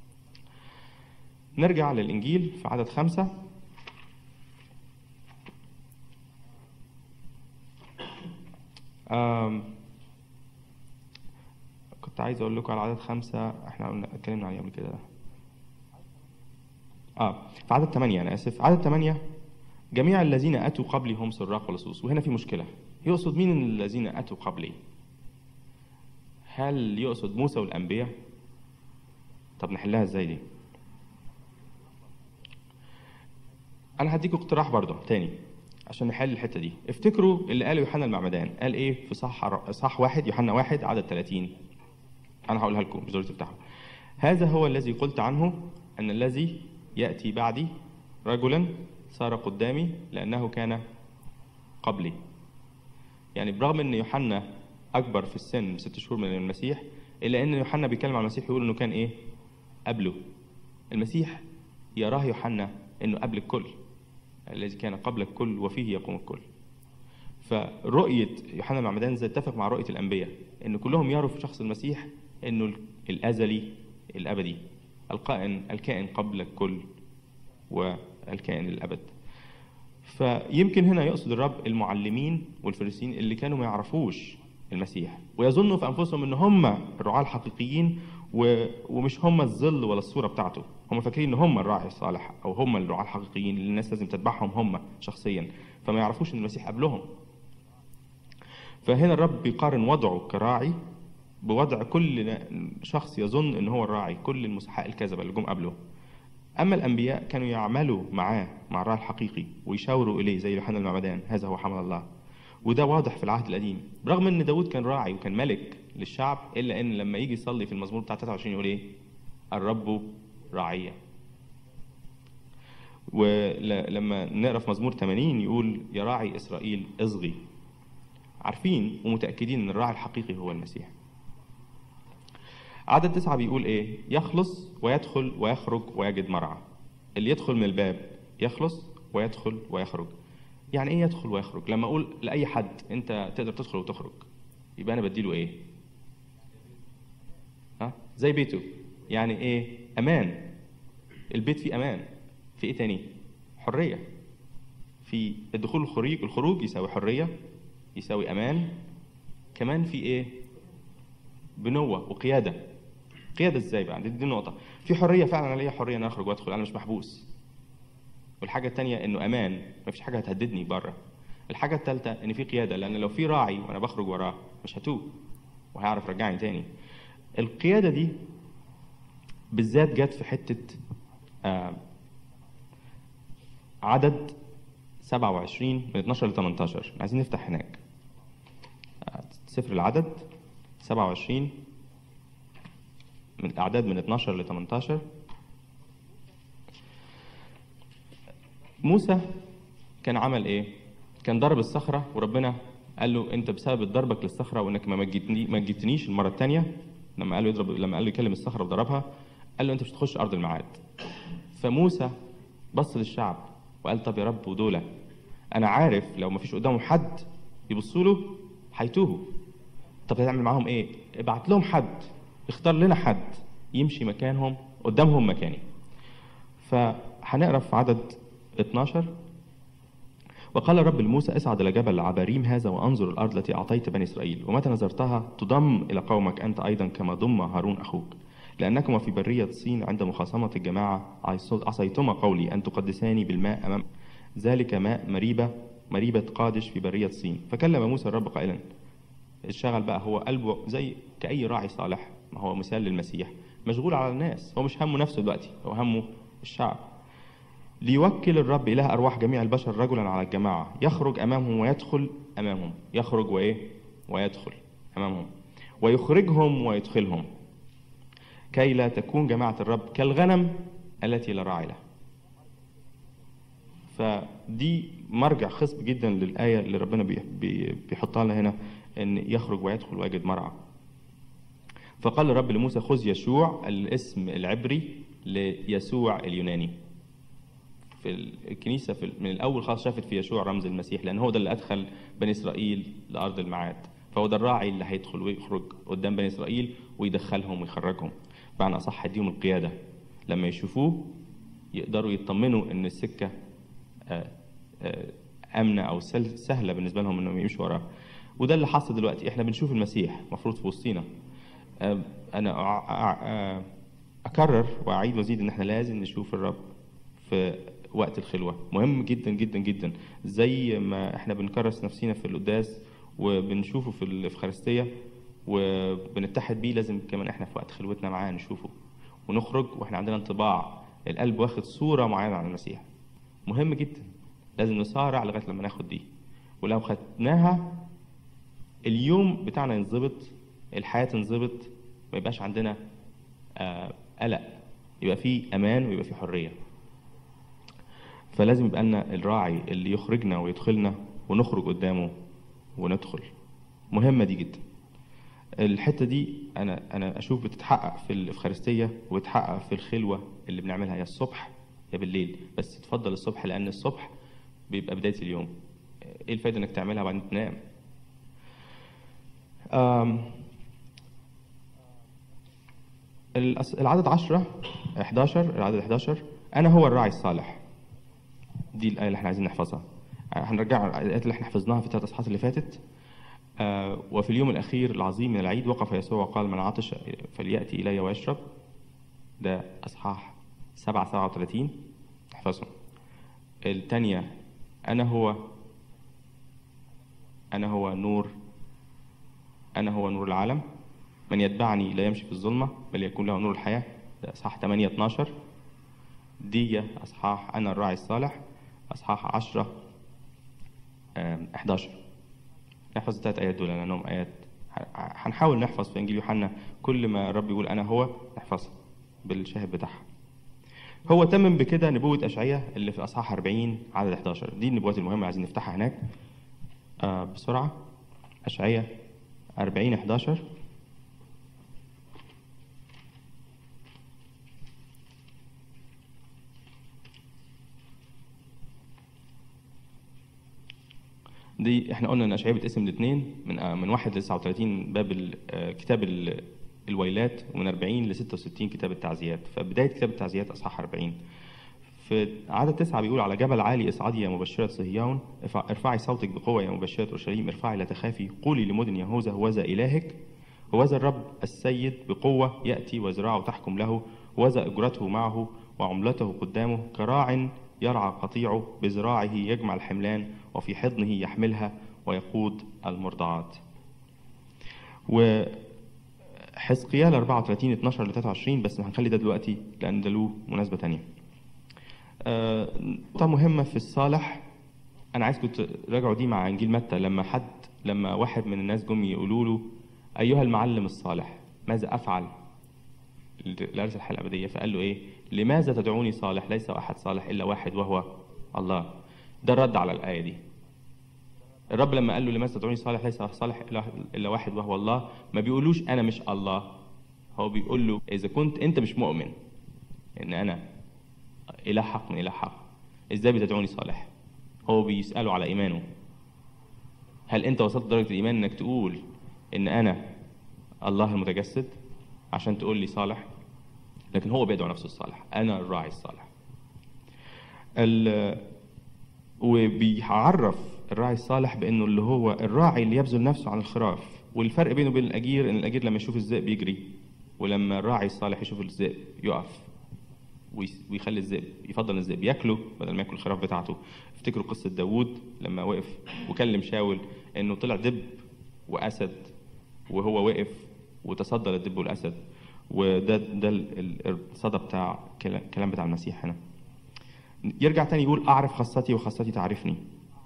نرجع للإنجيل في عدد 5. كنت عايز أقول لكم على عدد 5 احنا اتكلمنا عليه قبل كده. في عدد 8 أنا آسف. عدد 8: جميع الذين أتوا قبلي هم سراق ولصوص. وهنا في مشكلة، يقصد مين الذين أتوا قبلي؟ هل يقصد موسى والأنبياء؟ طب نحلها ازاي دي؟ انا هديكوا اقتراح برضه تاني عشان نحل الحته دي. افتكروا اللي قاله يوحنا المعمدان، قال ايه في صح 1 يوحنا 1 عدد 30. انا هقولها لكم مش ضروري تفتحوا. هذا هو الذي قلت عنه ان الذي ياتي بعدي رجلا صار قدامي لانه كان قبلي. يعني برغم ان يوحنا اكبر في السن ب6 شهور من المسيح، الا ان يوحنا بيتكلم عن المسيح يقول انه كان ايه؟ قبله. المسيح يراه يوحنا انه قبل الكل، الذي كان قبل الكل وفيه يقوم الكل. فرؤية يوحنا المعمدان تتفق مع رؤية الأنبياء، إن كلهم يروا في شخص المسيح إنه الأزلي الأبدي، الكائن قبل الكل والكائن الأبد. فيمكن هنا يقصد الرب المعلمين والفريسيين اللي كانوا ما يعرفوش المسيح ويظنوا في أنفسهم إن هم الرعاة الحقيقيين ومش هم الظل ولا الصورة بتاعته. هم فاكرين إن هم الراعي الصالح أو هم الرعاة الحقيقيين اللي الناس لازم تتبعهم هم شخصيا، فما يعرفوش إن المسيح قبلهم. فهنا الرب بيقارن وضعه كراعي بوضع كل شخص يظن إن هو الراعي، كل المسحاء الكذبة اللي جم قبله. أما الأنبياء كانوا يعملوا معاه مع الراعي الحقيقي ويشاوروا إليه زي يوحنا المعمدان: هذا هو حمل الله. وده واضح في العهد القديم، برغم ان داود كان راعي وكان ملك للشعب، الا ان لما يجي يصلي في المزمور بتاع 23 يقول ايه؟ الرب راعية. ولما نقرأ في مزمور 80 يقول يا راعي إسرائيل اصغي. عارفين ومتأكدين أن الراعي الحقيقي هو المسيح. عدد 9 بيقول إيه؟ يخلص ويدخل ويخرج ويجد مرعى. اللي يدخل من الباب يخلص ويدخل ويخرج. يعني إيه يدخل ويخرج؟ لما أقول لأي حد أنت تقدر تدخل وتخرج، يبقى أنا بديله إيه؟ زي بيته. يعني إيه؟ أمان. البيت فيه أمان. في إيه تاني؟ حرية. في الدخول والخروج. الخروج يساوي حرية، يساوي أمان. كمان في إيه؟ بنوة وقيادة. قيادة إزاي بقى؟ دي النقطة. في حرية فعلا، أنا ليا حرية أن أخرج وأدخل، أنا مش محبوس. والحاجة التانية إنه أمان، مفيش حاجة هتهددني بره. الحاجة التالتة إن في قيادة، لأن لو في راعي وأنا بخرج وراه مش هتوه وهيعرف رجعني تاني. القيادة دي بالذات جت في حتة عدد 27 من 12 ل 18. عايزين نفتح هناك سفر العدد 27 من الأعداد من 12 ل 18. موسى كان عمل إيه؟ كان ضرب الصخرة، وربنا قال له أنت بسبب ضربك للصخرة وإنك ما جيتنيش المرة الثانية، لما قال له يكلم الصخرة وضربها، قال له أنت مش هتخش أرض الميعاد. فموسى بص للشعب وقال طب يا رب ودولة أنا عارف لو ما فيش قدامهم حد يبصوا له هيتوهوا، طب هتعمل معاهم إيه؟ ابعت لهم حد، اختار لنا حد يمشي مكانهم قدامهم مكاني. فهنقرأ في عدد 12. وقال الرب لموسى اصعد إلى جبل عباريم هذا وأنظر الأرض التي أعطيت بني إسرائيل، ومتى نظرتها تضم إلى قومك أنت أيضا كما ضم هارون أخوك، لأنكما في برية صين عند مخاصمة الجماعة عصيتما قولي أن تقدساني بالماء أمام ذلك ماء مريبة قادش في برية صين. فكلم موسى الرب قائلا، الشغل بقى هو قلبه زي كأي راعي صالح، ما هو مثال للمسيح، مشغول على الناس، هو مش همه نفسه دلوقتي، هو همه الشعب. ليوكل الرب إله أرواح جميع البشر رجلا على الجماعة يخرج أمامهم ويدخل أمامهم. يخرج وإيه؟ ويدخل أمامهم، ويخرجهم ويدخلهم، كي لا تكون جماعة الرب كالغنم التي لا راعي لها. فدي مرجع خصب جدا للآية اللي ربنا بيحطها لنا هنا، إن يخرج ويدخل ويجد مرعى. فقال الرب لموسى خذ يشوع، الاسم العبري ليسوع اليوناني. في الكنيسة من الأول خالص شافت في يشوع رمز المسيح، لأن هو ده اللي أدخل بني إسرائيل لأرض الميعاد، فهو ده الراعي اللي هيدخل ويخرج قدام بني إسرائيل ويدخلهم ويخرجهم. بمعنى أصح يديهم القيادة، لما يشوفوه يقدروا يطمنوا إن السكة آمنة أو سهلة بالنسبة لهم إنهم يمشوا وراه. وده اللي حصل دلوقتي. إحنا بنشوف المسيح مفروض في وسطينا. أنا أكرر وأعيد وأزيد إن إحنا لازم نشوف الرب في وقت الخلوة. مهم جدا جدا جدا، زي ما إحنا بنكرس نفسينا في القداس وبنشوفه في الإفخارستية وبنتحد بيه، لازم كمان إحنا في وقت خلوتنا معاه نشوفه ونخرج وإحنا عندنا انطباع القلب واخد صورة معينة عن المسيح. مهم جدا، لازم نسارع لغاية لما ناخد دي، ولو خدناها اليوم بتاعنا ينضبط، الحياة تنضبط، ما يبقاش عندنا قلق، يبقى فيه أمان ويبقى فيه حرية. فلازم يبقى لنا الراعي اللي يخرجنا ويدخلنا ونخرج قدامه وندخل. مهمة دي جدا. الحتة دي أنا أشوف بتتحقق في الإفخارستية وبتتحقق في الخلوة اللي بنعملها يا الصبح يا بالليل، بس تفضل الصبح لأن الصبح بيبقى بداية اليوم. إيه الفايدة إنك تعملها وبعدين تنام؟ العدد 11 العدد 11 أنا هو الراعي الصالح. دي الآية اللي احنا عايزين نحفظها. هنرجع الآيات اللي احنا حفظناها في 3 أصحاحات اللي فاتت. وفي اليوم الأخير العظيم من العيد وقف يسوع وقال من عطش فليأتي إلي ويشرب. ده أصحاح 37 احفظهم. الثانية أنا هو نور العالم، من يتبعني لا يمشي في الظلمة بل يكون له نور الحياة. ده أصحاح 8 12. دي أصحاح أنا الراعي الصالح، أصحاح 10 11. نحفظ ال3 آيات دول لأنهم آيات هنحاول نحفظ في إنجيل يوحنا كل ما الرب يقول أنا هو نحفظها. بالشاهد بتاعها. هو تمم بكده نبوة أشعية اللي في أصحاح 40 عدد 11. دي النبوات المهمة عايزين نفتحها هناك بسرعة. أشعية 40:11. دي احنا قلنا ان اشعياء بتقسم لاثنين، من 1 ل 39 باب كتاب الويلات، ومن 40 ل 66 كتاب التعزيات. فبدايه كتاب التعزيات اصحاح 40. في عدد 9 بيقول: على جبل عالي اصعدي يا مبشره صهيون، ارفعي صوتك بقوه يا مبشره اورشليم، ارفعي لا تخافي، قولي لمدن يهوذا هوذا الهك، هوذا الرب السيد بقوه ياتي وذراعه تحكم له، هوذا اجرته معه وعملته قدامه، كراع يرعى قطيعه، بذراعه يجمع الحملان وفي حضنه يحملها ويقود المرضعات. وحزقيال 34:12 ل 23، بس هنخلي ده دلوقتي لأن ده له مناسبة تانية. نقطة مهمة في الصالح، أنا عايزكم تراجعوا دي مع إنجيل متى، لما واحد من الناس جم يقولوا له: أيها المعلم الصالح ماذا أفعل لأرث الحياة الأبدية؟ فقال له إيه؟ لماذا تدعوني صالح؟ ليس أحد صالح إلا واحد وهو الله. ده الرد على الآية دي. الرب لما قال له لماذا تدعوني صالح ليس صالح إلا واحد وهو الله، ما بيقولوش أنا مش الله، هو بيقول له إذا كنت أنت مش مؤمن إن أنا إله حق من إله حق، إزاي بتدعوني صالح؟ هو بيسأله على إيمانه. هل أنت وصلت لدرجة الإيمان إنك تقول إن أنا الله المتجسد عشان تقول لي صالح؟ لكن هو بيدعو نفسه الصالح، أنا الراعي الصالح. وبيعرف الراعي الصالح بأنه اللي هو الراعي اللي يبذل نفسه عن الخراف. والفرق بينه وبين الأجير إن الأجير لما يشوف الذئب يجري، ولما الراعي الصالح يشوف الذئب يقف ويخلي الذئب، يفضل الذئب ياكله بدل ما ياكل الخراف بتاعته. افتكروا قصة داوود لما وقف وكلم شاول إنه طلع دب وأسد، وهو وقف وتصدى للدب والأسد. وده الصدى بتاع الكلام بتاع المسيح هنا. يرجع تاني يقول: أعرف خاصتي وخاصتي تعرفني.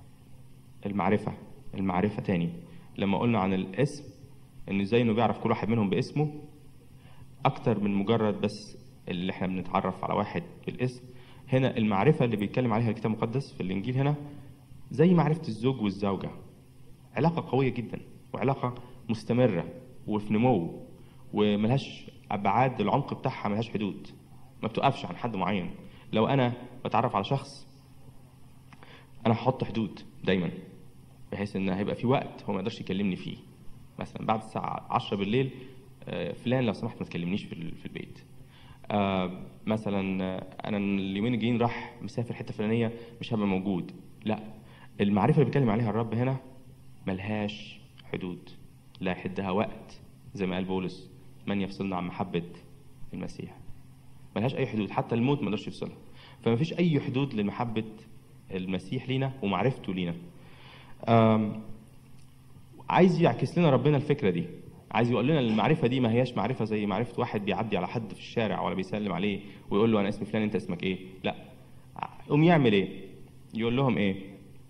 المعرفة تاني لما قلنا عن الاسم، إنه ازاي إنه بيعرف كل واحد منهم باسمه أكتر من مجرد بس اللي احنا بنتعرف على واحد بالاسم. هنا المعرفة اللي بيتكلم عليها الكتاب المقدس في الإنجيل هنا زي معرفة الزوج والزوجة، علاقة قوية جدا وعلاقة مستمرة وفي نمو، وملهاش أبعاد، العمق بتاعها ملهاش حدود، ما بتقفش عن حد معين. لو أنا بتعرف على شخص، أنا هحط حدود دايما، بحيث إن هيبقى في وقت هو ما يقدرش يكلمني فيه. مثلا بعد الساعة 10 بالليل، فلان لو سمحت ما تكلمنيش في البيت. مثلا أنا اليومين الجايين راح مسافر حتة فلانية، مش هبقى موجود. لا، المعرفة اللي بيتكلم عليها الرب هنا ملهاش حدود، لا يحدها وقت، زي ما قال بولس: من يفصلنا عن محبة المسيح. ملهاش أي حدود، حتى الموت ما يقدرش يفصلها. فما فيش أي حدود لمحبة المسيح لينا ومعرفته لينا. عايز يعكس لنا ربنا الفكرة دي، عايز يقول لنا المعرفة دي ما هياش معرفة زي معرفة واحد بيعدي على حد في الشارع ولا بيسلم عليه ويقول له أنا اسمي فلان أنت اسمك إيه. لا، قوم يعمل إيه؟ يقول لهم إيه؟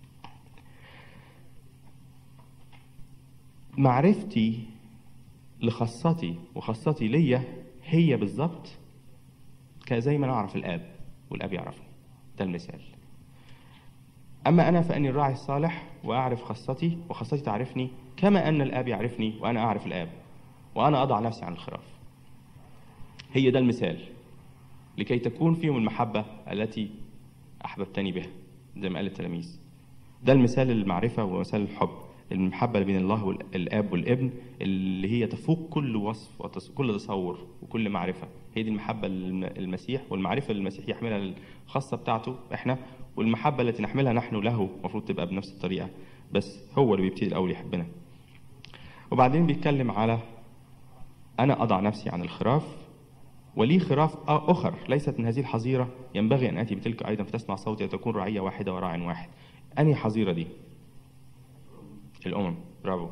معرفتي لخاصتي وخاصتي ليا هي بالظبط زي ما أنا أعرف الآب والآب يعرفني. ده المثال. أما أنا فأني الراعي الصالح وأعرف خاصتي وخاصتي تعرفني، كما أن الآب يعرفني وأنا أعرف الآب وأنا أضع نفسي عن الخراف. هي ده المثال، لكي تكون فيهم المحبة التي أحببتني بها، زي ما قال التلاميذ. ده المثال المعرفة ومثال الحب، المحبة بين الله والآب والابن، اللي هي تفوق كل وصف وكل تصور وكل معرفة. هي دي المحبة المسيح، والمعرفة اللي المسيح يحملها الخاصة بتاعته إحنا، والمحبة التي نحملها نحن له المفروض تبقى بنفس الطريقة، بس هو اللي بيبتدي الأول يحبنا. وبعدين بيتكلم على أنا أضع نفسي عن الخراف ولي خراف أخر ليست من هذه الحظيرة، ينبغي أن آتي بتلك أيضا فتسمع صوتي وتكون رعية واحدة وراع واحد. أنهي حظيرة دي؟ الأمم. برافو،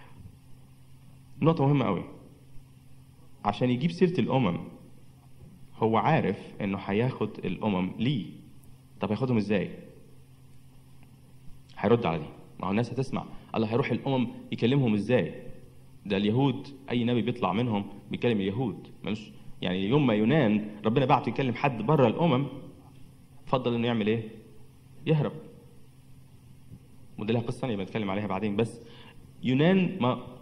نقطة مهمة قوي. عشان يجيب سيرة الأمم هو عارف إنه هياخد الأمم ليه. طب هياخدهم إزاي؟ هيرد على دي. ما هو الناس هتسمع الله هيروح الأمم يكلمهم إزاي؟ ده اليهود أي نبي بيطلع منهم بيكلم اليهود، ملوش يعني يوم ما يونان ربنا بعته يكلم حد بره الامم، فضل انه يعمل ايه؟ يهرب. وده لها قصه ثانيه بنتكلم عليها بعدين. بس يونان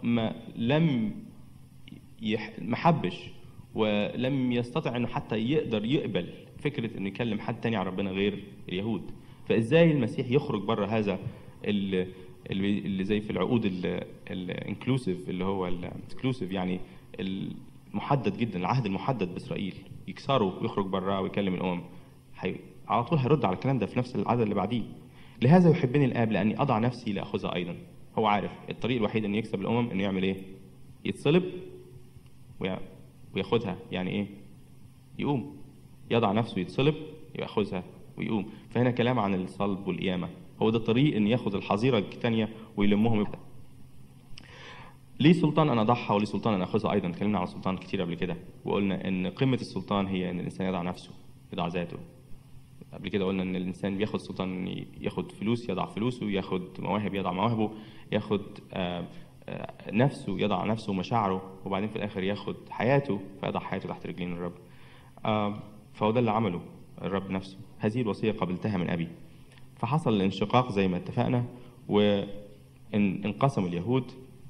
ما حبش ولم يستطع انه حتى يقدر يقبل فكره انه يكلم حد تاني عن ربنا غير اليهود. فازاي المسيح يخرج بره هذا اللي زي في العقود الانكلوسيف، اللي هو الاكسكلوسيف، يعني المحدد جدا، العهد المحدد باسرائيل، يكسره ويخرج بره ويكلم الامم؟ على طول هيرد على الكلام ده في نفس العدد اللي بعديه. لهذا يحبني الاب لاني اضع نفسي لاخذها ايضا. هو عارف الطريق الوحيد انه يكسب الامم انه يعمل ايه؟ يتصلب وياخدها. يعني ايه؟ يقوم، يضع نفسه، يتصلب، ياخذها ويقوم. فهنا كلام عن الصلب والقيامه. هو ده الطريق ان ياخذ الحظيره الثانيه ويلمهم. ليه سلطان ان اضعها وليه سلطان ان اخذها ايضا. اتكلمنا عن السلطان كتير قبل كده، وقلنا ان قمه السلطان هي ان الانسان يضع نفسه، يضع ذاته. قبل كده قلنا ان الانسان بياخد سلطان، ياخد فلوس يضع فلوسه، ياخد مواهب يضع مواهبه، ياخد نفسه يضع نفسه ومشاعره، وبعدين في الاخر ياخد حياته فيضع حياته تحت رجلين الرب. فهو ده اللي عمله الرب نفسه. هذه الوصيه قبلتها من ابي. فحصل الانشقاق زي ما اتفقنا، وانقسم اليهود.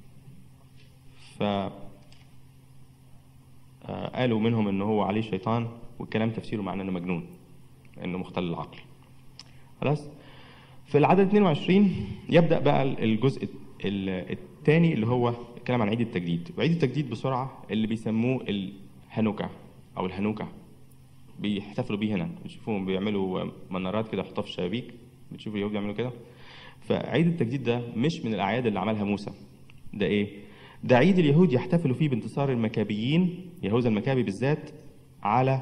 قالوا منهم انه هو عليه شيطان، والكلام تفسيره معناه انه مجنون، انه مختل العقل. خلاص. في العدد 22 يبدا بقى الجزء الثاني اللي هو الكلام عن عيد التجديد. وعيد التجديد بسرعه اللي بيسموه الهانوكا او الهانوكا، بيحتفلوا بيه هنا. بتشوفوهم بيعملوا منارات كده يحطوها في الشبابيك، بتشوفوا اليهود بيعملوا كده. فعيد التجديد ده مش من الاعياد اللي عملها موسى. ده ايه؟ ده عيد اليهود يحتفلوا فيه بانتصار المكابيين، يهوذا المكابي بالذات، على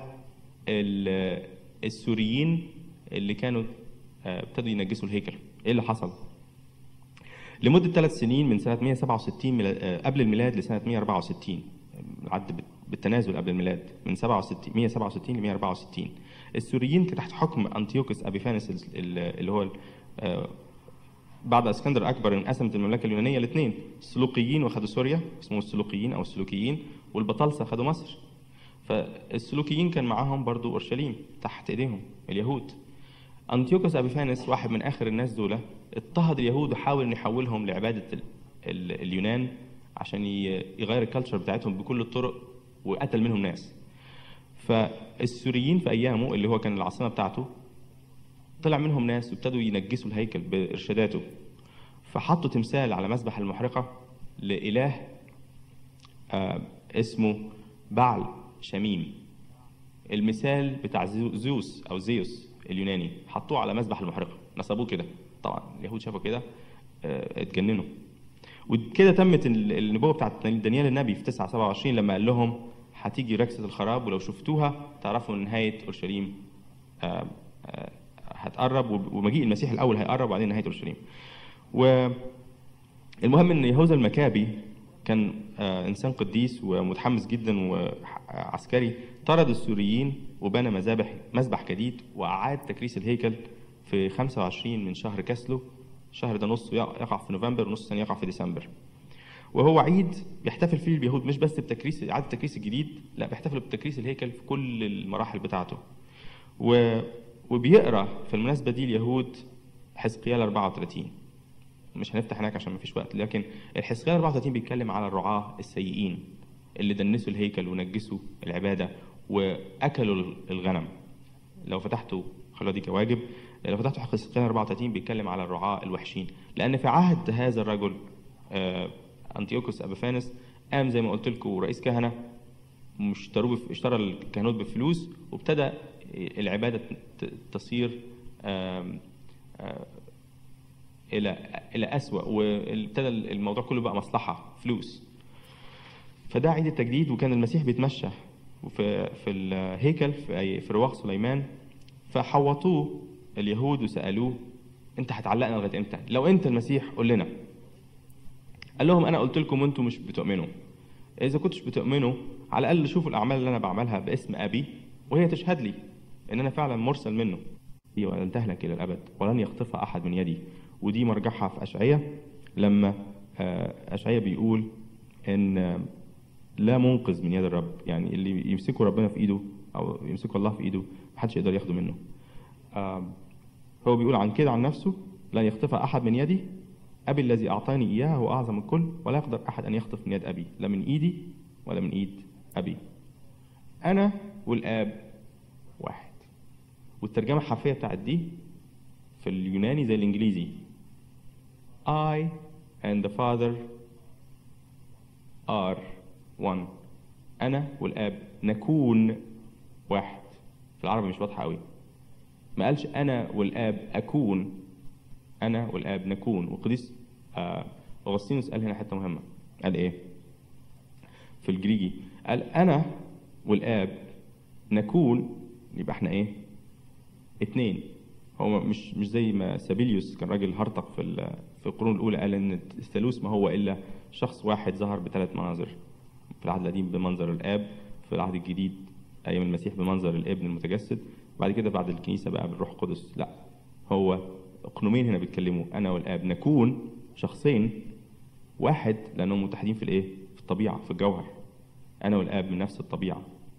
السوريين اللي كانوا ابتدوا ينجسوا الهيكل. ايه اللي حصل؟ لمده 3 سنين من سنه 167 قبل الميلاد لسنه 164، العد بالتنازل قبل الميلاد، من 167 ل 164، السوريين كانوا تحت حكم انطيوكوس ابيفانس، اللي هو بعد اسكندر اكبر انقسمت المملكه اليونانيه لاثنين. السلوقيين واخدوا سوريا، اسمهم السلوقيين او السلوكيين، والبطالسه خدوا مصر. فالسلوكيين كان معاهم برضو اورشليم تحت ايديهم اليهود. انطيوكوس ابيفانس، واحد من اخر الناس دول، اضطهد اليهود وحاول ان يحولهم لعباده اليونان عشان يغير الكالتشر بتاعتهم بكل الطرق، وقتل منهم ناس. فالسوريين في ايامه اللي هو كان العاصمه بتاعته، طلع منهم ناس وابتدوا ينجسوا الهيكل بارشاداته. فحطوا تمثال على مسبح المحرقه لاله اسمه بعل شميم، المثال بتاع زيوس او زيوس اليوناني. حطوه على مسبح المحرقه، نصبوه كده. طبعا اليهود شافوا كده اتجننوا. وكده تمت النبوه بتاعت دانيال النبي في 9:27 لما قال لهم هتيجي ركسه الخراب، ولو شفتوها تعرفوا ان نهايه اورشليم هتقرب، ومجيء المسيح الاول هيقرب، وبعدين نهايه اورشليم. والمهم ان يهوذا المكابي كان انسان قديس ومتحمس جدا وعسكري، طرد السوريين وبنى مسبح جديد، واعاد تكريس الهيكل في 25 من شهر كسلو. الشهر ده نصه يقع في نوفمبر ونص الثاني يقع في ديسمبر. وهو عيد بيحتفل فيه اليهود مش بس بتكريس، اعاده التكريس الجديد، لا، بيحتفلوا بتكريس الهيكل في كل المراحل بتاعته. وبيقرا في المناسبه دي اليهود حزقيال 34. مش هنفتح هناك عشان ما فيش وقت، لكن الحزقيال 34 بيتكلم على الرعاة السيئين اللي دنسوا الهيكل ونجسوا العباده واكلوا الغنم. لو فتحتوا خلوا دي كواجب، لو فتحتوا حزقيال 34 بيتكلم على الرعاة الوحشين. لان في عهد هذا الرجل انطيوكوس ابيفانس قام زي ما قلت لكم رئيس كهنه، اشترى الكهنوت بفلوس، وابتدى العباده تصير الى اسوأ، وابتدى الموضوع كله بقى مصلحه فلوس. فده عيد التجديد. وكان المسيح بيتمشى في الهيكل في رواق سليمان، فحوطوه اليهود وسالوه انت هتعلقنا لغايه امتى؟ لو انت المسيح قول لنا. قال لهم انا قلت لكم وانتم مش بتؤمنوا. اذا كنتش بتؤمنوا على الاقل شوفوا الاعمال اللي انا بعملها باسم ابي، وهي تشهد لي ان انا فعلا مرسل منه. ولن تهلك الى الابد ولن يخطفها احد من يدي. ودي مرجعها في اشعياء، لما اشعياء بيقول ان لا منقذ من يد الرب. يعني اللي يمسكوا ربنا في ايده او يمسكوا الله في ايده محدش يقدر ياخده منه. هو بيقول عن كده عن نفسه: لا يخطف احد من يدي، ابي الذي اعطاني اياه هو اعظم الكل، ولا يقدر احد ان يخطف من يد ابي، لا من ايدي ولا من ايد ابي. انا والاب واحد. والترجمه الحرفيه بتاعت دي في اليوناني زي الانجليزي: I and the Father are one. أنا والآب نكون واحد. في العربي مش واضحة قوي، ما قالش أنا والآب أكون، أنا والآب نكون. وقديس أغسطينوس قال هنا حتة مهمة، قال إيه في الجريجي؟ قال أنا والآب نكون، يبقى إحنا إيه؟ اتنين. هو مش زي ما سابيليوس كان راجل هرطق في القرون الأولى قال إن الثالوث ما هو إلا شخص واحد ظهر بثلاث مناظر. في العهد القديم بمنظر الآب، في العهد الجديد أيام المسيح بمنظر الابن المتجسد، بعد كده بعد الكنيسة بقى بالروح القدس. لا، هو أقنومين هنا بيتكلموا، أنا والآب نكون شخصين واحد لأنهم متحدين في الإيه؟ في الطبيعة، في الجوهر. أنا والآب من نفس الطبيعة.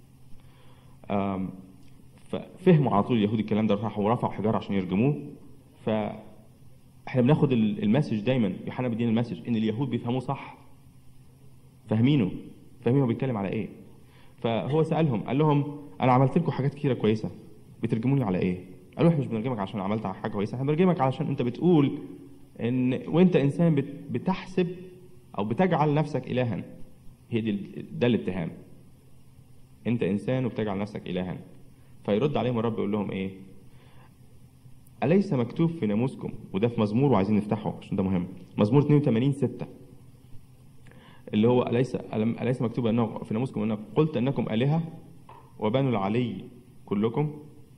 ففهموا على طول اليهود الكلام ده، راحوا ورفعوا حجار عشان يرجموه. فاحنا بناخد المسج دايما، يوحنا بيدينا المسج ان اليهود بيفهموه صح، فاهمين هو بيتكلم على ايه. فهو سالهم قال لهم: انا عملت لكم حاجات كتيره كويسه، بترجموني على ايه؟ قالوا: احنا مش بنرجمك عشان عملت حاجه كويسه، احنا بنرجمك علشان انت بتقول ان وانت انسان بتحسب او بتجعل نفسك الها. هي ده الاتهام، انت انسان وبتجعل نفسك الها. فيرد عليهم الرب يقول لهم ايه؟ أليس مكتوب في ناموسكم؟ وده في مزمور وعايزين نفتحه عشان ده مهم. مزمور 82:6 اللي هو أليس مكتوب أنه في ناموسكم أنه قلت أنكم آلهة وبنو العلي كلكم.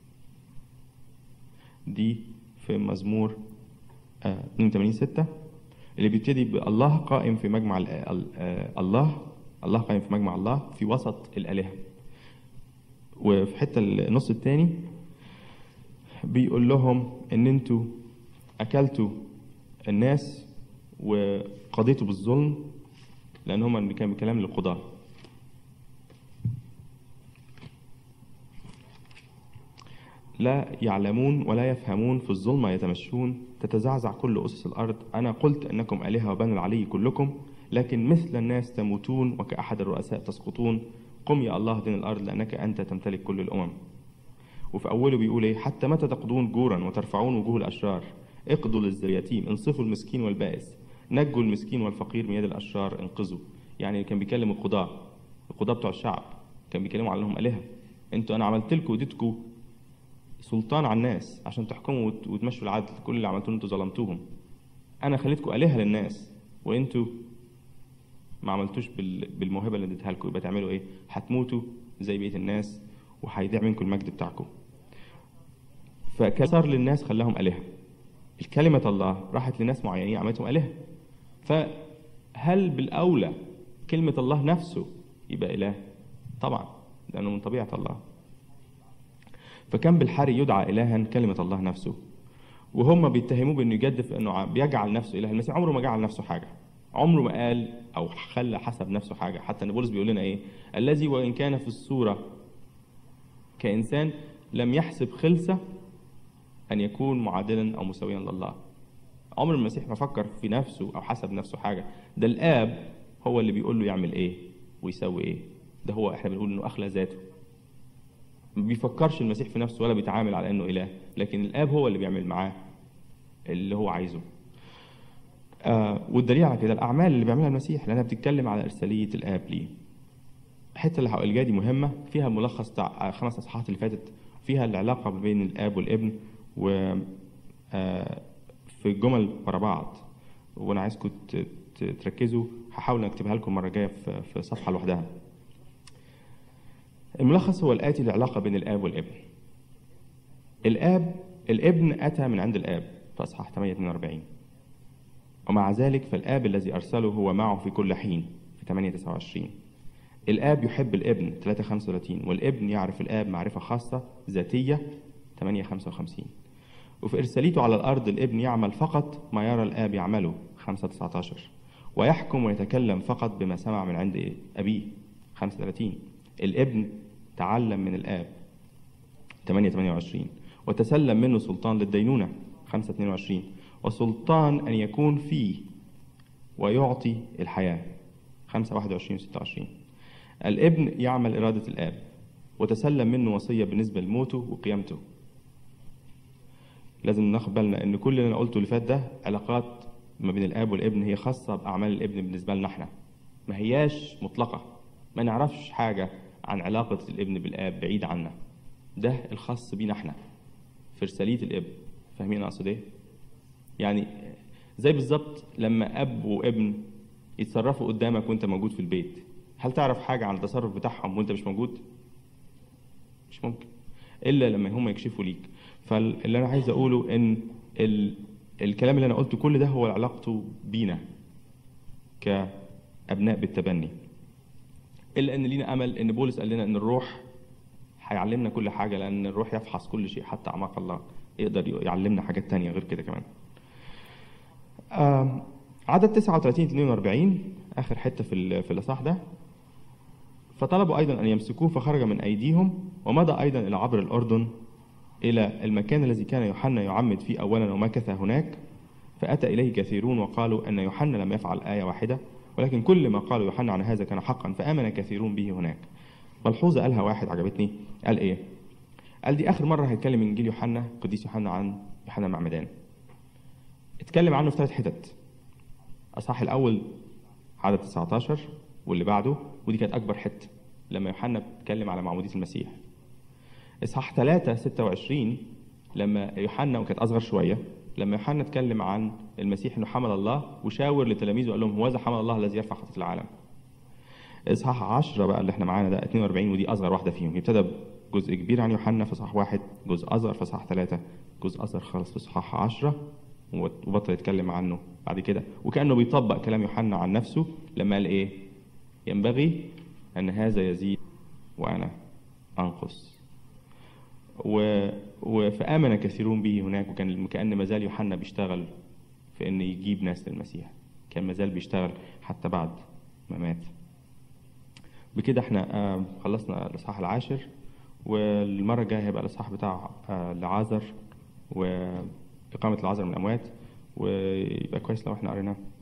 دي في مزمور 82:6 اللي بيبتدي بالله قائم في مجمع الله قائم في مجمع الله في وسط الآلهة. وفي حتة النص الثاني بيقول لهم ان انتوا اكلتوا الناس وقضيتوا بالظلم، لان هم اللي كان بكلام للقضاة. لا يعلمون ولا يفهمون، في الظلمة يتمشون، تتزعزع كل أسس الأرض. أنا قلت أنكم آلهة وبنو العلي كلكم، لكن مثل الناس تموتون وكأحد الرؤساء تسقطون. قم يا الله دين الأرض، لأنك أنت تمتلك كل الأمم. وفي أوله بيقول إيه؟ حتى متى تقضون جورا وترفعون وجوه الأشرار؟ اقضوا لليتيم، انصفوا المسكين والبائس، نجوا المسكين والفقير من يد الأشرار، انقذوا. يعني كان بيكلم القضاة بتوع الشعب، كان بيكلموا عليهم آلهة. انتوا أنا عملت لكم وديتكم سلطان على الناس عشان تحكموا وتمشوا العدل. كل اللي عملتوه انتوا ظلمتوهم. أنا خليتكم آلهة للناس وانتوا ما عملتوش بالموهبة اللي اديتها لكم. يبقى تعملوا إيه؟ هتموتوا زي بقية الناس وهيضيع منكم المجد بتاعكم. فكسر للناس خلاهم آلهة. الكلمة الله راحت لناس معينين عملتهم آلهة. فهل بالأولى كلمة الله نفسه يبقى إله؟ طبعا، لأنه من طبيعة الله. فكان بالحري يدعى إلها كلمة الله نفسه، وهم بيتهموه بأنه يجدف أنه بيجعل نفسه إله. المسيح عمره ما جعل نفسه حاجة، عمره ما قال أو خلى حسب نفسه حاجة. حتى أن بولس بيقول لنا إيه؟ الذي وإن كان في الصورة كإنسان لم يحسب خلسة أن يكون معادلا أو مساويا لله. عمر المسيح ما فكر في نفسه أو حسب نفسه حاجة. ده الآب هو اللي بيقول له يعمل إيه ويسوي إيه. ده هو إحنا بنقول إنه أخلى ذاته. ما بيفكرش المسيح في نفسه ولا بيتعامل على إنه إله، لكن الآب هو اللي بيعمل معاه اللي هو عايزه. والدليل على كده الأعمال اللي بيعملها المسيح، لأنها بتتكلم على إرسالية الآب ليه. الحته اللي الجايه دي مهمه، فيها ملخص بتاع 5 اصحاحات اللي فاتت، فيها العلاقه بين الاب والابن و في الجمل ورا بعض. وانا عايزكم تركزوا، هحاول اكتبها لكم المره الجايه في صفحه لوحدها. الملخص هو الاتي: العلاقه بين الاب والابن. الابن اتى من عند الاب في اصحاح 8:42، ومع ذلك فالاب الذي ارسله هو معه في كل حين في 8:29. الآب يحب الابن 3:35، والابن يعرف الآب معرفة خاصة ذاتية 8:55. وفي إرساليته على الأرض الابن يعمل فقط ما يرى الآب يعمله 5:19، ويحكم ويتكلم فقط بما سمع من عند أبيه 35. الابن تعلم من الآب 28. وتسلم منه سلطان للدينونة 22. وسلطان أن يكون فيه ويعطي الحياة 21 و26. الابن يعمل إرادة الآب وتسلم منه وصية بالنسبة لموته وقيامته. لازم ناخد بالنا ان كل اللي انا قلته اللي فات ده علاقات ما بين الاب والابن هي خاصة بأعمال الابن بالنسبة لنا احنا، ما هياش مطلقة. ما نعرفش حاجة عن علاقة الابن بالآب بعيد عنا، ده الخاص بينا احنا في رسالية الابن. فاهمين اقصد ايه؟ يعني زي بالظبط لما اب وابن يتصرفوا قدامك وانت موجود في البيت، هل تعرف حاجة عن التصرف بتاعهم وانت مش موجود؟ مش ممكن، الا لما هم يكشفوا ليك. فاللي انا عايز اقوله ان الكلام اللي انا قلته كل ده هو علاقته بينا كابناء بالتبني. الا ان لينا امل ان بولس قال لنا ان الروح هيعلمنا كل حاجه، لان الروح يفحص كل شيء حتى اعماق الله، يقدر يعلمنا حاجات تانية غير كده كمان. عدد 39 42 اخر حته في الاصحاح ده. فطلبوا ايضا ان يمسكوه فخرج من ايديهم ومضى ايضا الى عبر الاردن الى المكان الذي كان يوحنا يعمد فيه اولا ومكث هناك. فاتى اليه كثيرون وقالوا ان يوحنا لم يفعل ايه واحده، ولكن كل ما قالوا يوحنا عن هذا كان حقا، فامن كثيرون به هناك. ملحوظه قالها واحد عجبتني، قال ايه؟ قال دي اخر مره هيتكلم انجيل يوحنا قديس يوحنا عن يوحنا المعمدان. اتكلم عنه في 3 حتت. اصحاح الاول عدد 19 واللي بعده، ودي كانت اكبر حته لما يوحنا اتكلم على معموديه المسيح. اصحاح 3 26 لما يوحنا، وكانت اصغر شويه، لما يوحنا اتكلم عن المسيح انه حمل الله وشاور لتلاميذه وقال لهم هوذا حمل الله الذي يرفع خطيه العالم. اصحاح 10 بقى اللي احنا معانا ده 42، ودي اصغر واحده فيهم، ابتدى جزء كبير عن يوحنا في اصحاح 1، جزء اصغر في اصحاح 3، جزء اصغر خالص في اصحاح 10، وبطل يتكلم عنه بعد كده. وكانه بيطبق كلام يوحنا عن نفسه لما قال ايه؟ ينبغي ان هذا يزيد وانا انقص. فآمن كثيرون به هناك، وكان كأن ما زال يوحنا بيشتغل في ان يجيب ناس للمسيح، كان ما زال بيشتغل حتى بعد ما مات. بكده احنا خلصنا الاصحاح 10، والمره الجايه هيبقى الاصحاح بتاع لعازر واقامه لعازر من الاموات، ويبقى كويس لو احنا قريناه.